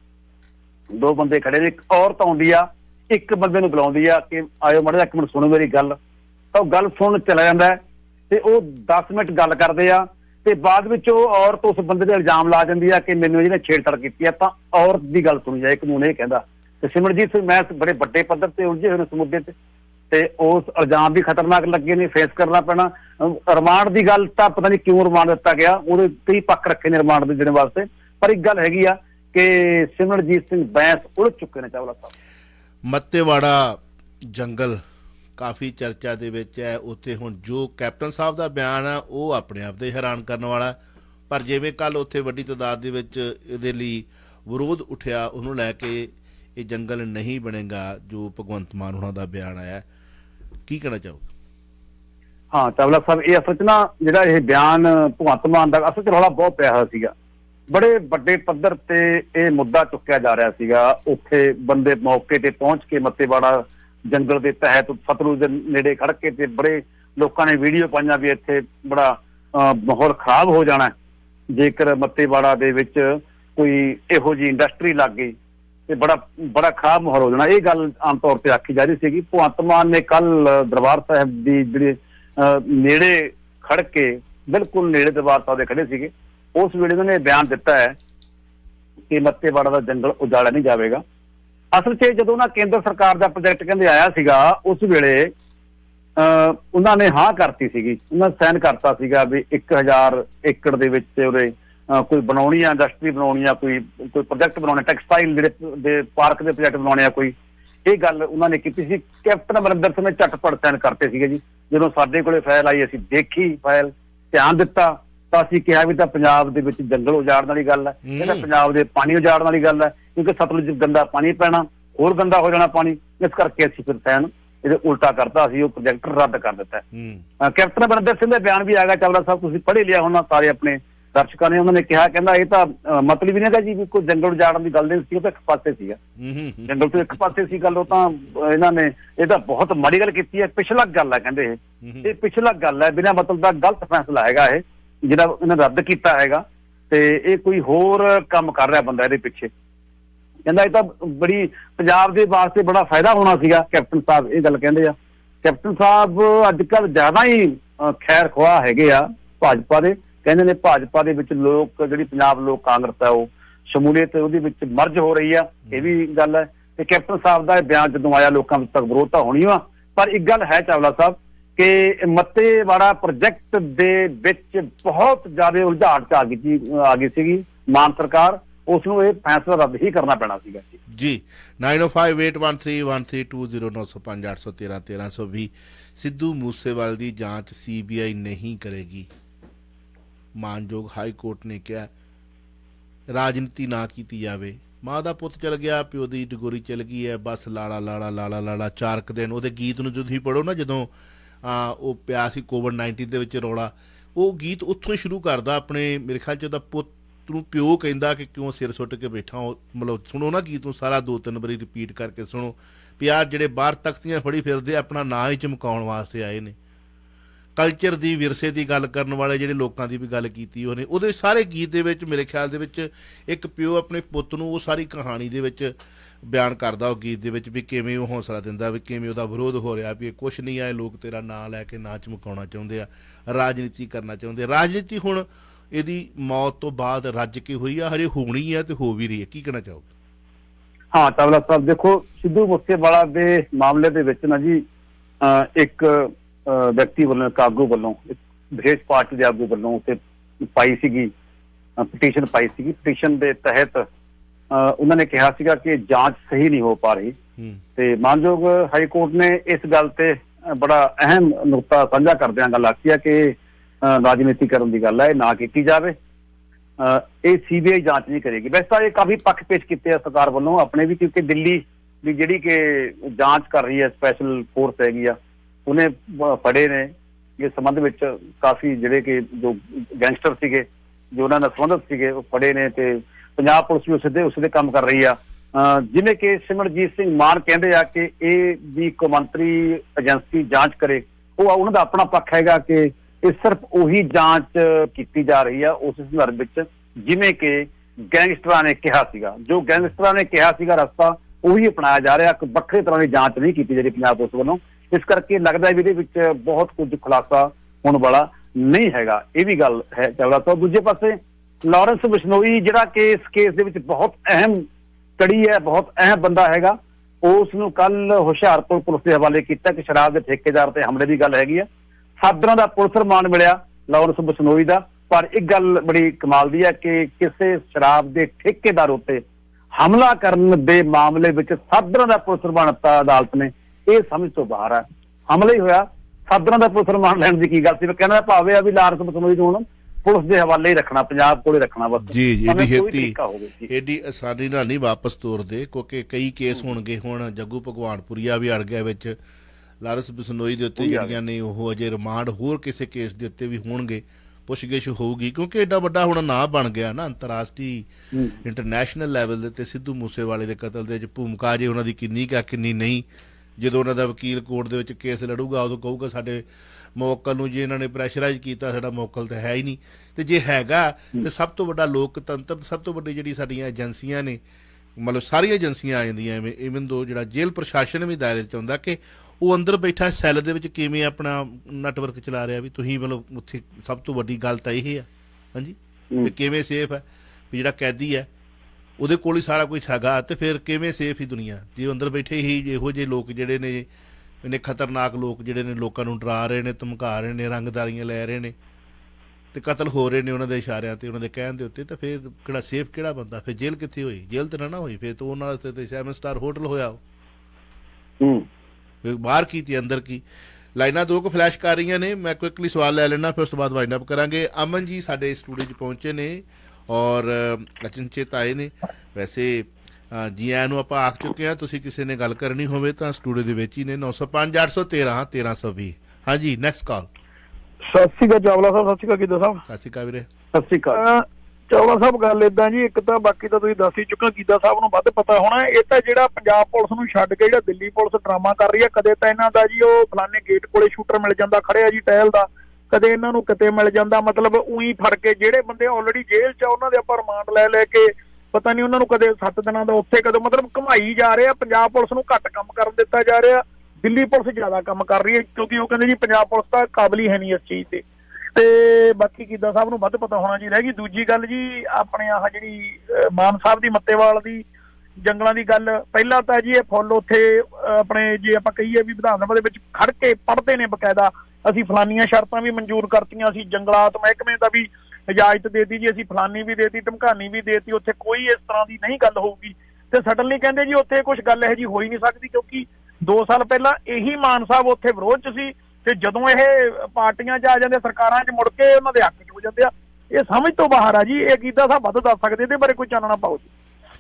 ਦੋ ਬੰਦੇ ਖੜੇ ਨੇ, ਇੱਕ ਔਰਤ ਆਉਂਦੀ ਆ, ਇੱਕ ਬੰਦੇ ਨੂੰ ਬੁਲਾਉਂਦੀ ਆ ਕਿ ਆਇਓ ਮਾੜਾ ਇੱਕ ਮਿੰਟ ਸੁਣੋ ਮੇਰੀ ਗੱਲ, ਤਾਂ ਉਹ ਗੱਲ ਸੁਣ ਚਲਾ ਜਾਂਦਾ ਹੈ ਤੇ ਉਹ ਦਸ ਮਿੰਟ ਗੱਲ ਕਰਦੇ ਆ ਤੇ ਬਾਅਦ ਵਿੱਚ ਉਹ ਔਰਤ ਉਸ ਬੰਦੇ ਤੇ ਇਲਜ਼ਾਮ ਲਾ ਦਿੰਦੀ ਆ ਕਿ ਮੈਨੂੰ ਜਿਹਨੇ ਛੇੜਛਾੜ ਕੀਤੀ ਆ, ਤਾਂ ਔਰਤ ਦੀ ਗੱਲ ਸੁਣੀ ਜਾਏ, ਕਾਨੂੰਨ ਇਹ ਕਹਿੰਦਾ। ਤੇ ਸਿਮਰਜੀਤ ਸਿੰਘ ਮੈਂ ਬੜੇ ਵੱਡੇ ਪੱਧਰ ਤੇ ਉਲਝੇ ਹੋਏ ਨੇ ਇਸ ਮੁੱਦੇ ਤੇ, ਤੇ ਉਸ ਇਲਜ਼ਾਮ ਵੀ ਖਤਰਨਾਕ ਲੱਗੇ ਨੇ, ਫੇਸ ਕਰਨਾ ਪੈਣਾ। ਰਿਮਾਂਡ ਦੀ ਗੱਲ ਤਾਂ ਪਤਾ ਨਹੀਂ ਕਿਉਂ ਰਿਮਾਂਡ ਦਿੱਤਾ ਗਿਆ, ਉਹਦੇ ਕਈ ਪੱਖ ਰੱਖੇ ਨੇ ਰਿਮਾਂਡ ਦੇ ਦੇਣ ਵਾਸਤੇ, ਪਰ ਇੱਕ ਗੱਲ ਹੈਗੀ ਆ ਕਿ ਸਿਮਰਜੀਤ ਸਿੰਘ ਬੈਂਸ ਉਲਝ ਚੁੱਕੇ ਨੇ ਚਾਵਲਾ ਸਾਹਿਬ। ਮੱਤੇਵਾੜਾ ਜੰਗਲ ਕਾਫੀ ਚਰਚਾ ਦੇ ਵਿੱਚ ਹੈ, ਉੱਥੇ ਹੁਣ ਜੋ ਕੈਪਟਨ ਸਾਹਿਬ ਦਾ ਬਿਆਨ ਆ ਉਹ ਆਪਣੇ ਆਪ ਤੇ ਹੈਰਾਨ ਕਰਨ ਵਾਲਾ, ਪਰ ਜਿਵੇਂ ਕੱਲ ਉੱਥੇ ਵੱਡੀ ਤਾਦਾਦ ਦੇ ਵਿੱਚ ਇਹਦੇ ਲਈ ਵਿਰੋਧ ਉੱਠਿਆ, ਉਹਨੂੰ ਲੈ ਕੇ ਇਹ ਜੰਗਲ ਨਹੀਂ ਬਣੇਗਾ, ਜੋ ਭਗਵੰਤ ਮਾਨ ਉਹਨਾਂ ਦਾ ਬਿਆਨ ਆਇਆ, ਕੀ ਕਹਿਣਾ ਚਾਹੋਗੇ? ਹਾਂ ਚਾਵਲਾ ਸਾਹਿਬ, ਇਹ ਅਸਲ 'ਚ ਨਾ ਜਿਹੜਾ ਇਹ ਬਿਆਨ ਭਗਵੰਤ ਮਾਨ ਦਾ ਅਸਲ 'ਚ ਰੌਲਾ ਬਹੁਤ ਪਿਆ ਹੋਇਆ ਸੀਗਾ, ਬੜੇ ਵੱਡੇ ਪੱਧਰ ਤੇ ਇਹ ਮੁੱਦਾ ਚੁੱਕਿਆ ਜਾ ਰਿਹਾ ਸੀਗਾ। ਉੱਥੇ ਬੰਦੇ ਮੌਕੇ ਤੇ ਪਹੁੰਚ ਕੇ ਮੱਤੇਵਾੜਾ ਜੰਗਲ ਦੇ ਤਹਿਤ ਸਤਲੁਜ ਦੇ ਨੇੜੇ ਖੜ ਕੇ ਤੇ ਬੜੇ ਲੋਕਾਂ ਨੇ ਵੀਡੀਓ ਪਾਈਆਂ ਵੀ ਇੱਥੇ ਬੜਾ ਮਾਹੌਲ ਖਰਾਬ ਹੋ ਜਾਣਾ ਜੇਕਰ ਮੱਤੇਵਾੜਾ ਦੇ ਵਿੱਚ ਕੋਈ ਇਹੋ ਜਿਹੀ ਇੰਡਸਟਰੀ ਲੱਗ ਗਈ, ਤੇ ਬੜਾ ਬੜਾ ਖਰਾਬ ਮਾਹੌਲ ਹੋ ਜਾਣਾ। ਇਹ ਗੱਲ ਆਮ ਤੌਰ ਤੇ ਆਖੀ ਜਾ ਰਹੀ ਸੀਗੀ। ਭਗਵੰਤ ਮਾਨ ਨੇ ਕੱਲ ਦਰਬਾਰ ਸਾਹਿਬ ਦੀ ਜਿਹੜੇ ਨੇੜੇ ਖੜ ਕੇ, ਬਿਲਕੁਲ ਨੇੜੇ ਦਰਬਾਰ ਸਾਹਿਬ ਦੇ ਖੜੇ ਸੀਗੇ, ਉਸ ਵੇਲੇ ਉਹਨਾਂ ਨੇ ਬਿਆਨ ਦਿੱਤਾ ਹੈ ਕਿ ਮੱਤੇਵਾੜਾ ਦਾ ਜੰਗਲ ਉਜਾੜਿਆ ਨਹੀਂ ਜਾਵੇਗਾ। ਅਸਲ 'ਚ ਜਦੋਂ ਨਾ ਕੇਂਦਰ ਸਰਕਾਰ ਦਾ ਪ੍ਰੋਜੈਕਟ ਕਹਿੰਦੇ ਆਇਆ ਸੀਗਾ, ਉਸ ਵੇਲੇ ਅਹ ਉਹਨਾਂ ਨੇ ਹਾਂ ਕਰਤੀ ਸੀਗੀ, ਉਹਨਾਂ ਸਾਈਨ ਕਰਤਾ ਸੀਗਾ ਵੀ ਇੱਕ ਹਜ਼ਾਰ ਏਕੜ ਦੇ ਵਿੱਚ ਉਹਦੇ ਕੋਈ ਬਣਾਉਣੀ ਆ, ਇੰਡਸਟਰੀ ਬਣਾਉਣੀ ਆ, ਕੋਈ ਕੋਈ ਪ੍ਰੋਜੈਕਟ ਬਣਾਉਣੇ, ਟੈਕਸਟਾਈਲ ਜਿਹੜੇ ਦੇ ਪਾਰਕ ਦੇ ਪ੍ਰੋਜੈਕਟ ਬਣਾਉਣੇ ਆ ਕੋਈ, ਇਹ ਗੱਲ ਉਹਨਾਂ ਨੇ ਕੀਤੀ ਸੀ। ਕੈਪਟਨ ਅਮਰਿੰਦਰ ਸਿੰਘ ਨੇ ਝਟਪਟ ਸਾਈਨ ਕਰਤੇ ਸੀਗੇ ਜੀ। ਜਦੋਂ ਸਾਡੇ ਕੋਲੇ ਫਾਈਲ ਆਈ, ਅਸੀਂ ਦੇਖੀ ਫਾਈਲ, ਧਿਆਨ ਦਿੱਤਾ, ਤਾਂ ਅਸੀਂ ਕਿਹਾ ਵੀ ਤਾਂ ਪੰਜਾਬ ਦੇ ਵਿੱਚ ਜੰਗਲ ਉਜਾੜਨ ਵਾਲੀ ਗੱਲ ਹੈ, ਇਹਦਾ ਪੰਜਾਬ ਦੇ ਪਾਣੀ ਉਜਾੜਨ ਵਾਲੀ ਗੱਲ ਹੈ, ਕਿਉਂਕਿ ਸਤਲੁਜ ਗੰਦਾ ਪਾਣੀ ਪੈਣਾ, ਹੋਰ ਗੰਦਾ ਹੋ ਜਾਣਾ ਪਾਣੀ, ਇਸ ਕਰਕੇ ਅਸੀਂ ਫਿਰ ਸਾਈਨ ਇਹਦੇ ਉਲਟਾ ਕਰਤਾ, ਅਸੀਂ ਉਹ ਪ੍ਰੋਜੈਕਟ ਰੱਦ ਕਰ ਦਿੱਤਾ। ਕੈਪਟਨ ਅਮਰਿੰਦਰ ਸਿੰਘ ਦਾ ਬਿਆਨ ਵੀ ਆ ਗਿਆ ਚਾਵਲਾ ਸਾਹਿਬ, ਤੁਸੀਂ ਪੜ੍ਹ ਲਿਆ ਹੋਣਾ ਸਾਰੇ ਆਪਣੇ ਦਰਸ਼ਕਾਂ ਨੇ। ਉਹਨਾਂ ਨੇ ਕਿਹਾ, ਕਹਿੰਦਾ ਇਹ ਤਾਂ ਮਤਲਬ ਹੀ ਨਹੀਂ ਹੈਗਾ ਜੀ ਵੀ ਕੋਈ ਜੰਗਲ ਉਜਾੜਨ ਦੀ ਗੱਲ ਨਹੀਂ ਸੀ, ਉਹ ਤਾਂ ਇੱਕ ਪਾਸੇ ਸੀਗਾ, ਜੰਗਲ ਤੋਂ ਇੱਕ ਪਾਸੇ ਸੀ ਗੱਲ, ਉਹ ਤਾਂ ਇਹਨਾਂ ਨੇ ਇਹ ਤਾਂ ਬਹੁਤ ਮਾੜੀ ਗੱਲ ਕੀਤੀ ਹੈ, ਪਿਛਲਾ ਗੱਲ ਹੈ ਕਹਿੰਦੇ ਇਹ ਇਹ ਪਿਛਲਾ ਗੱਲ ਹੈ, ਬਿਨਾਂ ਮਤਲਬ ਦਾ ਗਲਤ ਫੈਸਲਾ ਹੈਗਾ ਇਹ ਜਿਹੜਾ ਇਹਨਾਂ ਰੱਦ ਕੀਤਾ ਹੈਗਾ, ਤੇ ਇਹ ਕੋਈ ਹੋਰ ਕੰਮ ਕਰ ਰਿਹਾ ਬੰਦਾ ਇਹਦੇ ਪਿੱਛੇ। ਕਹਿੰਦਾ ਇਹ ਤਾਂ ਬੜੀ ਪੰਜਾਬ ਦੇ ਵਾਸਤੇ ਬੜਾ ਫਾਇਦਾ ਹੋਣਾ ਸੀਗਾ। ਕੈਪਟਨ ਸਾਹਿਬ ਇਹ ਗੱਲ ਕਹਿੰਦੇ ਆ। ਕੈਪਟਨ ਸਾਹਿਬ ਅੱਜ ਕੱਲ੍ਹ ਜ਼ਿਆਦਾ ਹੀ ਖੈਰ ਖੁਆਹ ਹੈਗੇ ਆ ਭਾਜਪਾ ਦੇ, ਕਹਿੰਦੇ ਨੇ ਭਾਜਪਾ ਦੇ ਵਿੱਚ ਲੋਕ, ਜਿਹੜੀ ਪੰਜਾਬ ਲੋਕ ਕਾਂਗਰਸ ਹੈ, ਉਹ ਸ਼ਮੂਲੀਅਤ ਉਹਦੇ ਵਿੱਚ ਮਰਜ ਹੋ ਰਹੀ ਆ, ਇਹ ਵੀ ਗੱਲ ਹੈ। ਤੇ ਕੈਪਟਨ ਸਾਹਿਬ ਦਾ ਇਹ ਬਿਆਨ ਜਦੋਂ ਆਇਆ, ਲੋਕਾਂ ਵਿੱਚ ਤੱਕ ਵਿਰੋਧਤਾ ਹੋਣੀ ਵਾ, ਪਰ ਇੱਕ ਗੱਲ ਹੈ ਚਾਵਲਾ ਸਾਹਿਬ ਕਿ ਮੱਤੇਵਾੜਾ ਪ੍ਰੋਜੈਕਟ ਦੇ ਵਿੱਚ ਬਹੁਤ ਜ਼ਿਆਦਾ ਉਲਝਾਟ ਚ ਆ ਗਈ ਆ ਗਈ ਸੀਗੀ ਮਾਨ ਸਰਕਾਰ, ਉਸ ਨੂੰ ਇਹ ਫੈਸਲਾ ਰੱਦ ਹੀ ਕਰਨਾ ਪੈਣਾ ਸੀਗਾ ਜੀ। Nine O five eight one three one three two zero ਨੌ ਸੌ ਪੰਜ ਅੱਠ ਸੌ ਤੇਰਾਂ ਤੇਰਾਂ ਸੌ ਵੀਹ। ਸਿੱਧੂ ਮੂਸੇਵਾਲੇ ਦੀ ਜਾਂਚ ਸੀ ਬੀ ਆਈ ਨਹੀਂ ਕਰੇਗੀ, ਮਾਨਯੋਗ ਹਾਈ ਕੋਰਟ ਨੇ ਕਿਹਾ। ਰਾਜਨੀਤੀ ਨਾ ਕੀਤੀ ਜਾਵੇ, ਮਾਂ ਦਾ ਪੁੱਤ ਚਲ ਗਿਆ, ਪਿਓ ਦੀ ਡਗੋਰੀ ਚਲ ਗਈ ਹੈ, ਬਸ ਲਾੜਾ ਲਾੜਾ ਲਾੜਾ ਲਾੜਾ ਚਾਰ ਕੁ ਦਿਨ। ਉਹਦੇ ਗੀਤ ਨੂੰ ਜਦੋਂ ਤੁਸੀਂ ਪੜ੍ਹੋ ਨਾ, ਜਦੋਂ ਉਹ ਪਿਆ ਸੀ ਕੋਵਿਡ ਨਾਈਨਟੀਨ ਦੇ ਵਿੱਚ ਰੌਲਾ, ਉਹ ਗੀਤ ਉੱਥੋਂ ਹੀ ਸ਼ੁਰੂ ਕਰਦਾ ਆਪਣੇ, ਮੇਰੇ ਖਿਆਲ 'ਚ ਉਹਦਾ ਪੁੱਤ ਨੂੰ ਪਿਓ ਕਹਿੰਦਾ ਕਿ ਕਿਉਂ ਸਿਰ ਸੁੱਟ ਕੇ ਬੈਠਾ, ਮਤਲਬ ਸੁਣੋ ਨਾ ਗੀਤ ਨੂੰ ਸਾਰਾ, ਦੋ ਤਿੰਨ ਵਾਰੀ ਰਿਪੀਟ ਕਰਕੇ ਸੁਣੋ। ਪਿਆਰ ਜਿਹੜੇ ਬਾਹਰ ਤਖਤੀਆਂ ਫੜੀ ਫਿਰਦੇ ਆਪਣਾ ਨਾਂ ਹੀ ਚਮਕਾਉਣ ਵਾਸਤੇ ਆਏ ਨੇ, ਕਲਚਰ ਦੀ, ਵਿਰਸੇ ਦੀ ਗੱਲ ਕਰਨ ਵਾਲੇ ਜਿਹੜੇ ਲੋਕਾਂ ਦੀ ਵੀ ਗੱਲ ਕੀਤੀ ਉਹਨੇ, ਉਹਦੇ ਸਾਰੇ ਗੀਤ ਦੇ ਵਿੱਚ ਮੇਰੇ ਖਿਆਲ ਦੇ ਵਿੱਚ ਇੱਕ ਪਿਓ ਆਪਣੇ ਪੁੱਤ ਨੂੰ ਉਹ ਸਾਰੀ ਕਹਾਣੀ ਦੇ ਵਿੱਚ ਬਿਆਨ ਕਰਦਾ, ਉਹ ਗੀਤ ਦੇ ਵਿੱਚ ਵੀ ਕਿਵੇਂ ਉਹ ਹੌਸਲਾ ਦਿੰਦਾ, ਵੀ ਕਿਵੇਂ ਉਹਦਾ ਵਿਰੋਧ ਹੋ ਰਿਹਾ, ਵੀ ਇਹ ਕੁਛ ਨਹੀਂ ਆਏ ਲੋਕ ਤੇਰਾ ਨਾਂ ਲੈ ਕੇ ਨਾਂ ਚਮਕਾਉਣਾ ਚਾਹੁੰਦੇ ਆ, ਰਾਜਨੀਤੀ ਕਰਨਾ ਚਾਹੁੰਦੇ। ਰਾਜਨੀਤੀ ਹੁਣ ਇਹਦੀ ਮੌਤ ਤੋਂ ਬਾਅਦ ਰੱਜ ਕੇ ਹੋਈ ਆ, ਹਜੇ ਹੋਣੀ ਹੈ ਤੇ ਹੋ ਵੀ ਰਹੀ ਹੈ, ਕੀ ਕਹਿਣਾ ਚਾਹੋਗੇ? ਹਾਂ ਚਾਵਲਾ ਸਾਹਿਬ, ਦੇਖੋ ਸਿੱਧੂ ਮੂਸੇਵਾਲਾ ਦੇ ਮਾਮਲੇ ਦੇ ਵਿੱਚ ਨਾ ਜੀ ਇੱਕ ਵਿਅਕਤੀ ਵੱਲੋਂ, ਇੱਕ ਆਗੂ ਵੱਲੋਂ, ਇੱਕ ਵਿਸ਼ੇਸ਼ ਪਾਰਟੀ ਦੇ ਆਗੂ ਵੱਲੋਂ ਤੇ ਪਾਈ ਸੀਗੀ, ਪਟੀਸ਼ਨ ਪਾਈ ਸੀਗੀ। ਪਟੀਸ਼ਨ ਦੇ ਤਹਿਤ ਉਹਨਾਂ ਨੇ ਕਿਹਾ ਸੀਗਾ ਕਿ ਜਾਂਚ ਸਹੀ ਨਹੀਂ ਹੋ ਪਾ ਰਹੀ, ਤੇ ਮਾਨਯੋਗ ਹਾਈ ਕੋਰਟ ਨੇ ਇਸ ਗੱਲ ਤੇ ਬੜਾ ਅਹਿਮ ਨੁਕਤਾ ਸਾਂਝਾ ਕਰਦਿਆਂ ਗੱਲ ਆਖੀ ਹੈ ਕਿ ਰਾਜਨੀਤੀਕਰਨ ਦੀ ਗੱਲ ਹੈ, ਇਹ ਨਾ ਕੀਤੀ ਜਾਵੇ, ਇਹ ਸੀਬੀਆਈ ਜਾਂਚ ਨਹੀਂ ਕਰੇਗੀ। ਵੈਸੇ ਤਾਂ ਇਹ ਕਾਫੀ ਪੱਖ ਪੇਸ਼ ਕੀਤੇ ਆ ਸਰਕਾਰ ਵੱਲੋਂ ਆਪਣੇ ਵੀ, ਕਿਉਂਕਿ ਦਿੱਲੀ ਦੀ ਜਿਹੜੀ ਕਿ ਜਾਂਚ ਕਰ ਰਹੀ ਹੈ ਸਪੈਸ਼ਲ ਫੋਰਸ ਹੈਗੀ ਆ, ਉਹਨੇ ਫੜੇ ਨੇ ਇਸ ਸੰਬੰਧ ਵਿੱਚ ਕਾਫੀ ਜਿਹੜੇ ਕਿ ਜੋ ਗੈਂਗਸਟਰ ਸੀਗੇ, ਜੋ ਉਹਨਾਂ ਨਾਲ ਸੰਬੰਧਿਤ ਸੀਗੇ, ਉਹ ਫੜੇ ਨੇ, ਤੇ ਪੰਜਾਬ ਪੁਲਿਸ ਵੀ ਉਸਦੇ ਉਸਦੇ ਕੰਮ ਕਰ ਰਹੀ ਆ। ਜਿਵੇਂ ਕਿ ਸਿਮਰਜੀਤ ਸਿੰਘ ਮਾਨ ਕਹਿੰਦੇ ਆ ਕਿ ਇਹ ਵੀ ਕੌਮਾਂਤਰੀ ਏਜੰਸੀ ਜਾਂਚ ਕਰੇ, ਉਹ ਉਹਨਾਂ ਦਾ ਆਪਣਾ ਪੱਖ ਹੈਗਾ ਕਿ ਇਹ ਸਿਰਫ ਉਹੀ ਜਾਂਚ ਕੀਤੀ ਜਾ ਰਹੀ ਆ ਉਸ ਸੰਦਰਭ ਵਿੱਚ ਜਿਵੇਂ ਕਿ ਗੈਂਗਸਟਰਾਂ ਨੇ ਕਿਹਾ ਸੀਗਾ, ਜੋ ਗੈਂਗਸਟਰਾਂ ਨੇ ਕਿਹਾ ਸੀਗਾ ਰਸਤਾ ਉਹੀ ਅਪਣਾਇਆ ਜਾ ਰਿਹਾ, ਕੋਈ ਵੱਖਰੇ ਤਰ੍ਹਾਂ ਦੀ ਜਾਂਚ ਨਹੀਂ ਕੀਤੀ ਜਿਹੜੀ ਪੰਜਾਬ ਪੁਲਿਸ ਵੱਲੋਂ। ਇਸ ਕਰਕੇ ਲੱਗਦਾ ਵੀ ਇਹਦੇ ਵਿੱਚ ਬਹੁਤ ਕੁਝ ਖੁਲਾਸਾ ਹੋਣ ਵਾਲਾ ਨਹੀਂ ਹੈਗਾ, ਇਹ ਵੀ ਗੱਲ ਹੈ ਚੱਲਦਾ। ਤਾਂ ਦੂਜੇ ਪਾਸੇ ਲਾਰੈਂਸ ਬਿਸ਼ਨੋਈ ਜਿਹੜਾ ਕਿ ਇਸ ਕੇਸ ਦੇ ਵਿੱਚ ਬਹੁਤ ਅਹਿਮ ਕੜੀ ਹੈ, ਬਹੁਤ ਅਹਿਮ ਬੰਦਾ ਹੈਗਾ, ਉਸ ਨੂੰ ਕੱਲ ਹੁਸ਼ਿਆਰਪੁਰ ਪੁਲਿਸ ਦੇ ਹਵਾਲੇ ਕੀਤਾ ਕਿ ਸ਼ਰਾਬ ਦੇ ਠੇਕੇਦਾਰ ਤੇ ਹਮਲੇ ਦੀ ਗੱਲ ਹੈਗੀ ਆ। ਸਾਦਰਾਂ ਦਾ ਪੁਲਿਸ ਰਿਮਾਂਡ ਮਿਲਿਆ ਲਾਰੈਂਸ ਬਿਸ਼ਨੋਈ ਦਾ, ਪਰ ਇੱਕ ਗੱਲ ਬੜੀ ਕਮਾਲ ਦੀ ਹੈ ਕਿ ਕਿਸੇ ਸ਼ਰਾਬ ਦੇ ਠੇਕੇਦਾਰ ਉੱਤੇ ਹਮਲਾ ਕਰਨ ਦੇ ਮਾਮਲੇ ਵਿੱਚ ਸਾਦਰਾਂ ਦਾ ਪੁਲਿਸ ਰਿਮਾਂਡ ਦਿੱਤਾ ਅਦਾਲਤ ਨੇ, ਇਹ ਸਮਝ ਤੋਂ ਬਾਹਰ ਹੈ। ਹਮਲਾ ਹੀ ਹੋਇਆ, ਸਾਦਰਾਂ ਦਾ ਪੁਲਿਸ ਰਿਮਾਂਡ ਲੈਣ ਦੀ ਕੀ ਗੱਲ ਸੀ? ਕਹਿਣ ਦਾ ਭਾਵ ਇਹ ਵੀ ਲਾਰੈਂਸ ਬਿਸ਼ਨੋਈ ਨੂੰ ਹੁਣ ਪੁਲਿਸ ਦੇ ਹਵਾਲੇ ਹੀ ਰੱਖਣਾ, ਪੰਜਾਬ ਕੋਲੇ ਰੱਖਣਾ ਬਸ। ਜੀ ਜੀ, ਏਡੀ ਛੇਤੀ ਏਡੀ ਆਸਾਨੀ ਨਾਲ ਨਹੀਂ ਵਾਪਸ ਤੋਰਦੇ, ਕਿਉਂਕਿ ਕਈ ਕੇਸ ਹੋਣਗੇ। ਹੁਣ ਜੱਗੂ ਭਗਵਾਨਪੁਰੀਆ ਵੀ ਅੜ ਗਿਆ ਵਿੱਚ, ਲਾਰੈਂਸ ਬਿਸ਼ਨੋਈ ਦੇ ਉੱਤੇ ਜਿਹੜੀਆਂ ਨੇ ਉਹ ਅਜੇ ਰਿਮਾਂਡ, ਹੋਰ ਕਿਸੇ ਕੇਸ ਦੇ ਉੱਤੇ ਵੀ ਹੋਣਗੇ, ਪੁੱਛਗਿੱਛ ਹੋਊਗੀ, ਕਿਉਂਕਿ ਏਡਾ ਵੱਡਾ ਹੁਣ ਨਾਂ ਬਣ ਗਿਆ ਨਾ ਅੰਤਰਰਾਸ਼ਟਰੀ ਇੰਟਰਨੈਸ਼ਨਲ ਲੈਵਲ ਦੇ ਉੱਤੇ ਸਿੱਧੂ ਮੂਸੇਵਾਲੇ ਦੇ ਕਤਲ ਦੇ ਵਿੱਚ ਭੂਮਿਕਾ ਜੇ ਉਹਨਾਂ ਦੀ ਕਿੰਨੀ ਕੁ ਕਿੰਨੀ ਨਹੀਂ। ਜਦੋਂ ਉਹਨਾਂ ਦਾ ਵਕੀਲ ਕੋਰਟ ਦੇ ਵਿੱਚ ਕੇਸ ਲੜੂਗਾ ਉਦੋਂ ਕਹੂਗਾ ਸਾਡੇ ਮੌਕਲ ਨੂੰ ਜੇ ਇਹਨਾਂ ਨੇ ਪ੍ਰੈਸ਼ਰਾਈਜ਼ ਕੀਤਾ, ਸਾਡਾ ਮੌਕਲ ਤਾਂ ਹੈ ਹੀ ਨਹੀਂ। ਤੇ ਜੇ ਹੈਗਾ ਤੇ ਸਭ ਤੋਂ ਵੱਡਾ ਲੋਕਤੰਤਰ, ਸਭ ਤੋਂ ਵੱਡੀ ਜਿਹੜੀ ਸਾਡੀਆਂ ਏਜੰਸੀਆਂ ਨੇ, ਮਤਲਬ ਸਾਰੀਆਂ ਏਜੰਸੀਆਂ ਆ ਜਾਂਦੀਆਂ ਐਵੇਂ, ਇਵਨ ਦੋ ਜਿਹੜਾ ਜੇਲ੍ਹ ਪ੍ਰਸ਼ਾਸਨ ਵੀ ਦਾਇਰੇ 'ਚ ਆਉਂਦਾ ਕਿ ਉਹ ਅੰਦਰ ਬੈਠਾ ਸੈੱਲ ਦੇ ਵਿੱਚ ਕਿਵੇਂ ਆਪਣਾ ਨੈਟਵਰਕ ਚਲਾ ਰਿਹਾ, ਵੀ ਤੁਸੀਂ ਮਤਲਬ ਉੱਥੇ ਸਭ ਤੋਂ ਵੱਡੀ ਗੱਲ ਤਾਂ ਇਹ ਆ। ਹਾਂਜੀ, ਵੀ ਕਿਵੇਂ ਸੇਫ ਹੈ, ਵੀ ਜਿਹੜਾ ਕੈਦੀ ਹੈ ਉਹਦੇ ਕੋਲ ਹੀ ਸਾਰਾ ਕੁਛ ਹੈਗਾ, ਤੇ ਫਿਰ ਕਿਵੇਂ ਸੇਫ ਹੀ ਦੁਨੀਆ ਜੇ ਅੰਦਰ ਬੈਠੇ ਹੀ ਇਹੋ ਜਿਹੇ ਲੋਕ ਜਿਹੜੇ ਨੇ, ਇੰਨੇ ਖਤਰਨਾਕ ਲੋਕ ਜਿਹੜੇ ਨੇ ਲੋਕਾਂ ਨੂੰ ਡਰਾ ਰਹੇ ਨੇ, ਧਮਕਾ ਰਹੇ ਨੇ, ਰੰਗਦਾਰੀਆਂ ਲੈ ਰਹੇ ਨੇ, ਤੇ ਕਤਲ ਹੋ ਰਹੇ ਨੇ ਉਹਨਾਂ ਦੇ ਇਸ਼ਾਰਿਆਂ ਤੇ, ਉਹਨਾਂ ਦੇ ਕਹਿਣ ਦੇ ਉੱਤੇ, ਤਾਂ ਫਿਰ ਕਿਹੜਾ ਸੇਫ ਕਿਹੜਾ ਬੰਦਾ? ਫਿਰ ਜੇਲ੍ਹ ਕਿੱਥੇ ਹੋਈ? ਜੇਲ੍ਹ ਤੇ ਨਾ ਨਾ ਹੋਈ, ਫਿਰ ਤਾਂ ਉਹਨਾਂ ਵਾਸਤੇ ਤੇ ਸੈਵਨ ਸਟਾਰ ਹੋਟਲ ਹੋਇਆ ਉਹ, ਬਾਹਰ ਕੀ ਤੇ ਅੰਦਰ ਕੀ। ਲਾਈਨਾਂ ਦੋ ਕੁ ਫਲੈਸ਼ ਕਰ ਰਹੀਆਂ ਨੇ, ਮੈਂ ਕੁਇਕਲੀ ਸਵਾਲ ਲੈ ਲੈਣਾ, ਫਿਰ ਉਸ ਤੋਂ ਬਾਅਦ ਵਾਈਂਡ ਅਪ ਕਰਾਂਗੇ। ਅਮਨ ਜੀ ਸਾਡੇ ਸਟੂਡੀਓ 'ਚ ਪਹੁੰਚੇ ਨੇ ਔਰ ਅਚਨਚੇਤ ਆਏ ਨੇ। ਵੈਸੇ ਜੀ ਆਇਆਂ ਨੂੰ ਆਪਾਂ ਆਖ ਚੁੱਕੇ ਹਾਂ, ਤੁਸੀਂ ਕਿਸੇ ਨੇ ਗੱਲ ਕਰਨੀ ਹੋਵੇ ਤਾਂ ਸਟੂਡੀਓ ਦੇ ਵਿੱਚ ਹੀ ਨੇ। ਨੌ ਸੌ ਪੰਜ ਅੱਠ ਸੌ ਤੇਰਾਂ ਤੇਰਾਂ ਸੌ ਵੀਹ। ਹਾਂਜੀ, ਨੈਕਸਟ ਕਾਲ। ਸਤਿ ਸ਼੍ਰੀ ਅਕਾਲ ਚਾਵਲਾ ਸਾਹਿਬ। ਸਤਿ ਸ਼੍ਰੀ ਅਕਾਲ ਗਿੱਧਾ ਸਾਹਿਬ। ਸਤਿ ਸ਼੍ਰੀ ਅਕਾਲ ਵੀਰੇ। ਸਤਿ ਸ਼੍ਰੀ ਅਕਾਲ ਚਾਵਲਾ ਸਾਹਿਬ। ਗੱਲ ਏਦਾਂ ਜੀ, ਇੱਕ ਤਾਂ ਬਾਕੀ ਤਾਂ ਤੁਸੀਂ ਦੱਸ ਹੀ ਚੁੱਕਾ, ਗਿੱਧਾ ਸਾਹਿਬ ਨੂੰ ਵੱਧ ਪਤਾ ਹੋਣਾ। ਇਹ ਤਾਂ ਜਿਹੜਾ ਪੰਜਾਬ ਪੁਲਿਸ ਨੂੰ ਛੱਡ ਕੇ ਜਿਹੜਾ ਦਿੱਲੀ ਪੁਲਿਸ ਡਰਾਮਾ ਕਰ ਰਹੀ ਹੈ, ਕਦੇ ਤਾਂ ਇਹਨਾਂ ਦਾ ਜੀ ਉਹ ਫਲਾਨੇ ਗੇਟ ਕੋਲੇ ਸ਼ੂਟਰ ਮਿਲ ਜਾਂਦਾ ਖੜਿਆ ਜੀ ਟਹਿਲ ਦਾ, ਕਦੇ ਇਹਨਾਂ ਨੂੰ ਕਿਤੇ ਮਿਲ ਜਾਂਦਾ, ਮਤਲਬ ਉਹੀ ਫੜ ਕੇ ਜਿਹੜੇ ਬੰਦੇ ਆਲਰੇਡੀ ਜੇਲ੍ਹ 'ਚ ਆ ਉਹਨਾਂ ਦੇ ਆਪਾਂ ਰਿਮਾਂਡ ਲੈ ਲੈ ਕੇ ਪਤਾ ਨਹੀਂ ਉਹਨਾਂ ਨੂੰ ਕਦੇ ਸੱਤ ਦਿਨਾਂ ਦਾ ਉੱਥੇ ਕਦੋਂ, ਮਤਲਬ ਘੁਮਾਈ ਜਾ ਰਿਹਾ। ਪੰਜਾਬ ਪੁਲਿਸ ਨੂੰ ਘੱਟ ਕੰਮ ਕਰਨ ਦਿੱਤਾ ਜਾ ਰਿਹਾ, ਦਿੱਲੀ ਪੁਲਿਸ ਜ਼ਿਆਦਾ ਕੰਮ ਕਰ ਰਹੀ ਹੈ, ਕਿਉਂਕਿ ਉਹ ਕਹਿੰਦੇ ਜੀ ਪੰਜਾਬ ਪੁਲਿਸ ਤਾਂ ਕਾਬਲ ਹੀ ਹੈ ਨਹੀਂ ਇਸ ਚੀਜ਼ ਤੇ। ਤੇ ਬਾਕੀ ਗਿੱਧਾ ਸਾਹਿਬ ਨੂੰ ਵੱਧ ਪਤਾ ਹੋਣਾ ਜੀ। ਰਹਿ ਗਈ ਦੂਜੀ ਗੱਲ ਜੀ, ਆਪਣੇ ਆਹ ਜਿਹੜੀ ਮਾਨ ਸਾਹਿਬ ਦੀ ਮੱਤੇਵਾਲ ਦੀ ਜੰਗਲਾਂ ਦੀ ਗੱਲ, ਪਹਿਲਾਂ ਤਾਂ ਜੀ ਇਹ ਫੁੱਲ ਉੱਥੇ ਆਪਣੇ ਜੇ ਆਪਾਂ ਕਹੀਏ ਵੀ ਵਿਧਾਨ ਸਭਾ ਦੇ ਵਿੱਚ ਖੜ ਕੇ ਪੜ੍ਹਦੇ ਨੇ ਬਕਾਇਦਾ, ਅਸੀਂ ਫਲਾਨੀਆਂ ਸ਼ਰਤਾਂ ਵੀ ਮਨਜ਼ੂਰ ਕਰਤੀਆਂ, ਅਸੀਂ ਜੰਗਲਾਤ ਮਹਿਕਮੇ ਦਾ ਵੀ ਇਜਾਜ਼ਤ ਦੇਤੀ ਜੀ, ਅਸੀਂ ਫਲਾਨੀ ਵੀ ਦੇਤੀ, ਧਮਕਾਨੀ ਵੀ ਦੇਤੀ, ਉੱਥੇ ਕੋਈ ਇਸ ਤਰ੍ਹਾਂ ਦੀ ਨਹੀਂ ਗੱਲ ਹੋਊਗੀ। ਤੇ ਸਡਨਲੀ ਕਹਿੰਦੇ ਜੀ ਉੱਥੇ ਕੁਛ ਗੱਲ ਇਹੋ ਜਿਹੀ ਹੋ ਹੀ ਨਹੀਂ ਸਕਦੀ, ਕਿਉਂਕਿ ਦੋ ਸਾਲ ਪਹਿਲਾਂ ਇਹੀ ਮਾਨ ਸਾਹਿਬ ਉੱਥੇ ਵਿਰੋਧ 'ਚ ਸੀ, ਤੇ ਜਦੋਂ ਇਹ ਪਾਰਟੀਆਂ 'ਚ ਆ ਜਾਂਦੇ, ਸਰਕਾਰਾਂ 'ਚ ਮੁੜ ਕੇ ਉਹਨਾਂ ਦੇ ਹੱਕ 'ਚ ਹੋ ਜਾਂਦੇ ਆ। ਇਹ ਸਮਝ ਤੋਂ ਬਾਹਰ ਆ ਜੀ। ਇਹ ਗਿੱਧਾ ਸਾਹਿਬ ਵੱਧ ਦੱਸ ਸਕਦੇ, ਇਹਦੇ ਬਾਰੇ ਕੋਈ ਚਾਨਣਾ ਪਾਓ ਜੀ।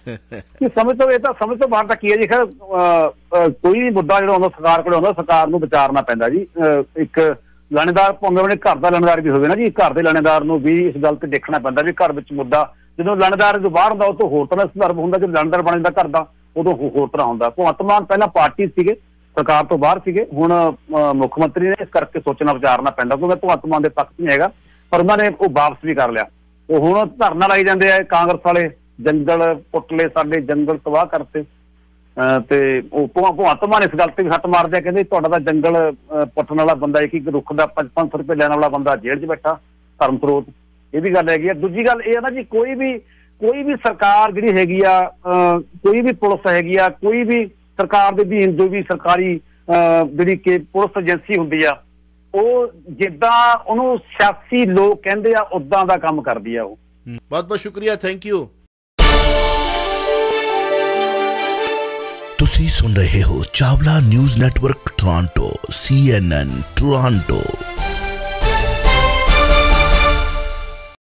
ਸਮਝ ਤੋਂ, ਇਹ ਤਾਂ ਸਮਝ ਤੋਂ ਬਾਹਰ ਤਾਂ ਕੀ ਹੈ ਜੀ। ਖੈਰ ਕੋਈ ਵੀ ਮੁੱਦਾ ਜਿਹੜਾ ਆਉਂਦਾ ਸਰਕਾਰ ਕੋਲ ਆਉਂਦਾ, ਸਰਕਾਰ ਨੂੰ ਵਿਚਾਰਨਾ ਪੈਂਦਾ ਜੀ। ਇੱਕ ਲਾਣੇਦਾਰ ਭਾਵੇਂ ਆਪਣੇ ਘਰ ਦਾ ਲਾਣੇਦਾਰ ਵੀ ਹੋਵੇ ਨਾ ਜੀ, ਘਰ ਦੇ ਲਾਣੇਦਾਰ ਨੂੰ ਵੀ ਇਸ ਗੱਲ ਤੇ ਦੇਖਣਾ ਪੈਂਦਾ ਵੀ ਘਰ ਵਿੱਚ ਮੁੱਦਾ, ਜਦੋਂ ਲਾਣੇਦਾਰ ਜੋ ਬਾਹਰ ਹੁੰਦਾ ਉਹ ਤੋਂ ਹੋਰ ਤਰ੍ਹਾਂ ਸੰਦਰਭ ਹੁੰਦਾ, ਜਦੋਂ ਲਾਣੇਦਾਰ ਬਣ ਜਾਂਦਾ ਘਰ ਦਾ ਉਦੋਂ ਹੋਰ ਤਰ੍ਹਾਂ ਹੁੰਦਾ। ਭਗਵੰਤ ਮਾਨ ਪਹਿਲਾਂ ਪਾਰਟੀ ਸੀਗੇ, ਸਰਕਾਰ ਤੋਂ ਬਾਹਰ ਸੀਗੇ, ਹੁਣ ਮੁੱਖ ਮੰਤਰੀ ਨੇ, ਇਸ ਕਰਕੇ ਸੋਚਣਾ ਵਿਚਾਰਨਾ ਪੈਂਦਾ। ਕਿਉਂਕਿ ਭਗਵੰਤ ਮਾਨ ਦੇ ਪੱਖ ਨਹੀਂ ਹੈਗਾ, ਪਰ ਉਹਨਾਂ ਨੇ ਉਹ ਵਾਪਸ ਵੀ ਕਰ ਲਿਆ। ਉਹ ਹੁਣ ਧਰਨਾ ਲਾਈ ਜਾਂਦੇ ਆ ਕਾਂਗਰਸ ਵਾਲੇ, ਜੰਗਲ ਪੁੱਟ ਲਏ ਸਾਡੇ, ਜੰਗਲ ਤਬਾਹ ਕਰਤੇ, ਤੇ ਉਹ ਭਗਵੰਤ ਮਾਨ ਇਸ ਗੱਲ ਤੇ ਵੀ ਹੱਥ ਮਾਰਦੇ ਆ, ਕਹਿੰਦੇ ਤੁਹਾਡਾ ਤਾਂ ਜੰਗਲ ਪੁੱਟਣ ਵਾਲਾ ਬੰਦਾ, ਇੱਕ ਇੱਕ ਰੁੱਖ ਦਾ ਪੰਜ ਪੰਜ ਸੌ ਰੁਪਏ ਲੈਣ ਵਾਲਾ ਬੰਦਾ ਜੇਲ੍ਹ 'ਚ ਬੈਠਾ, ਧਰਮ ਸਰੋਤ। ਇਹ ਵੀ ਗੱਲ ਹੈਗੀ ਆ। ਦੂਜੀ ਗੱਲ ਇਹ ਹੈ ਨਾ ਜੀ, ਕੋਈ ਵੀ ਕੋਈ ਵੀ ਸਰਕਾਰ ਜਿਹੜੀ ਹੈਗੀ ਆ, ਕੋਈ ਵੀ ਪੁਲਿਸ ਹੈਗੀ ਆ, ਕੋਈ ਵੀ ਸਰਕਾਰ ਦੇ ਅਧੀਨ ਜੋ ਵੀ ਸਰਕਾਰੀ ਜਿਹੜੀ ਕਿ ਪੁਲਿਸ ਏਜੰਸੀ ਹੁੰਦੀ ਆ, ਉਹ ਜਿੱਦਾਂ ਉਹਨੂੰ ਸਿਆਸੀ ਲੋਕ ਕਹਿੰਦੇ ਆ ਉਦਾਂ ਦਾ ਕੰਮ ਕਰਦੀ ਆ ਉਹ। ਬਹੁਤ ਬਹੁਤ ਸ਼ੁਕਰੀਆ, ਥੈਂਕ ਯੂ। ਤੁਸੀਂ ਸੁਣ ਰਹੇ ਹੋ Chawla news network Toronto, C N N Toronto.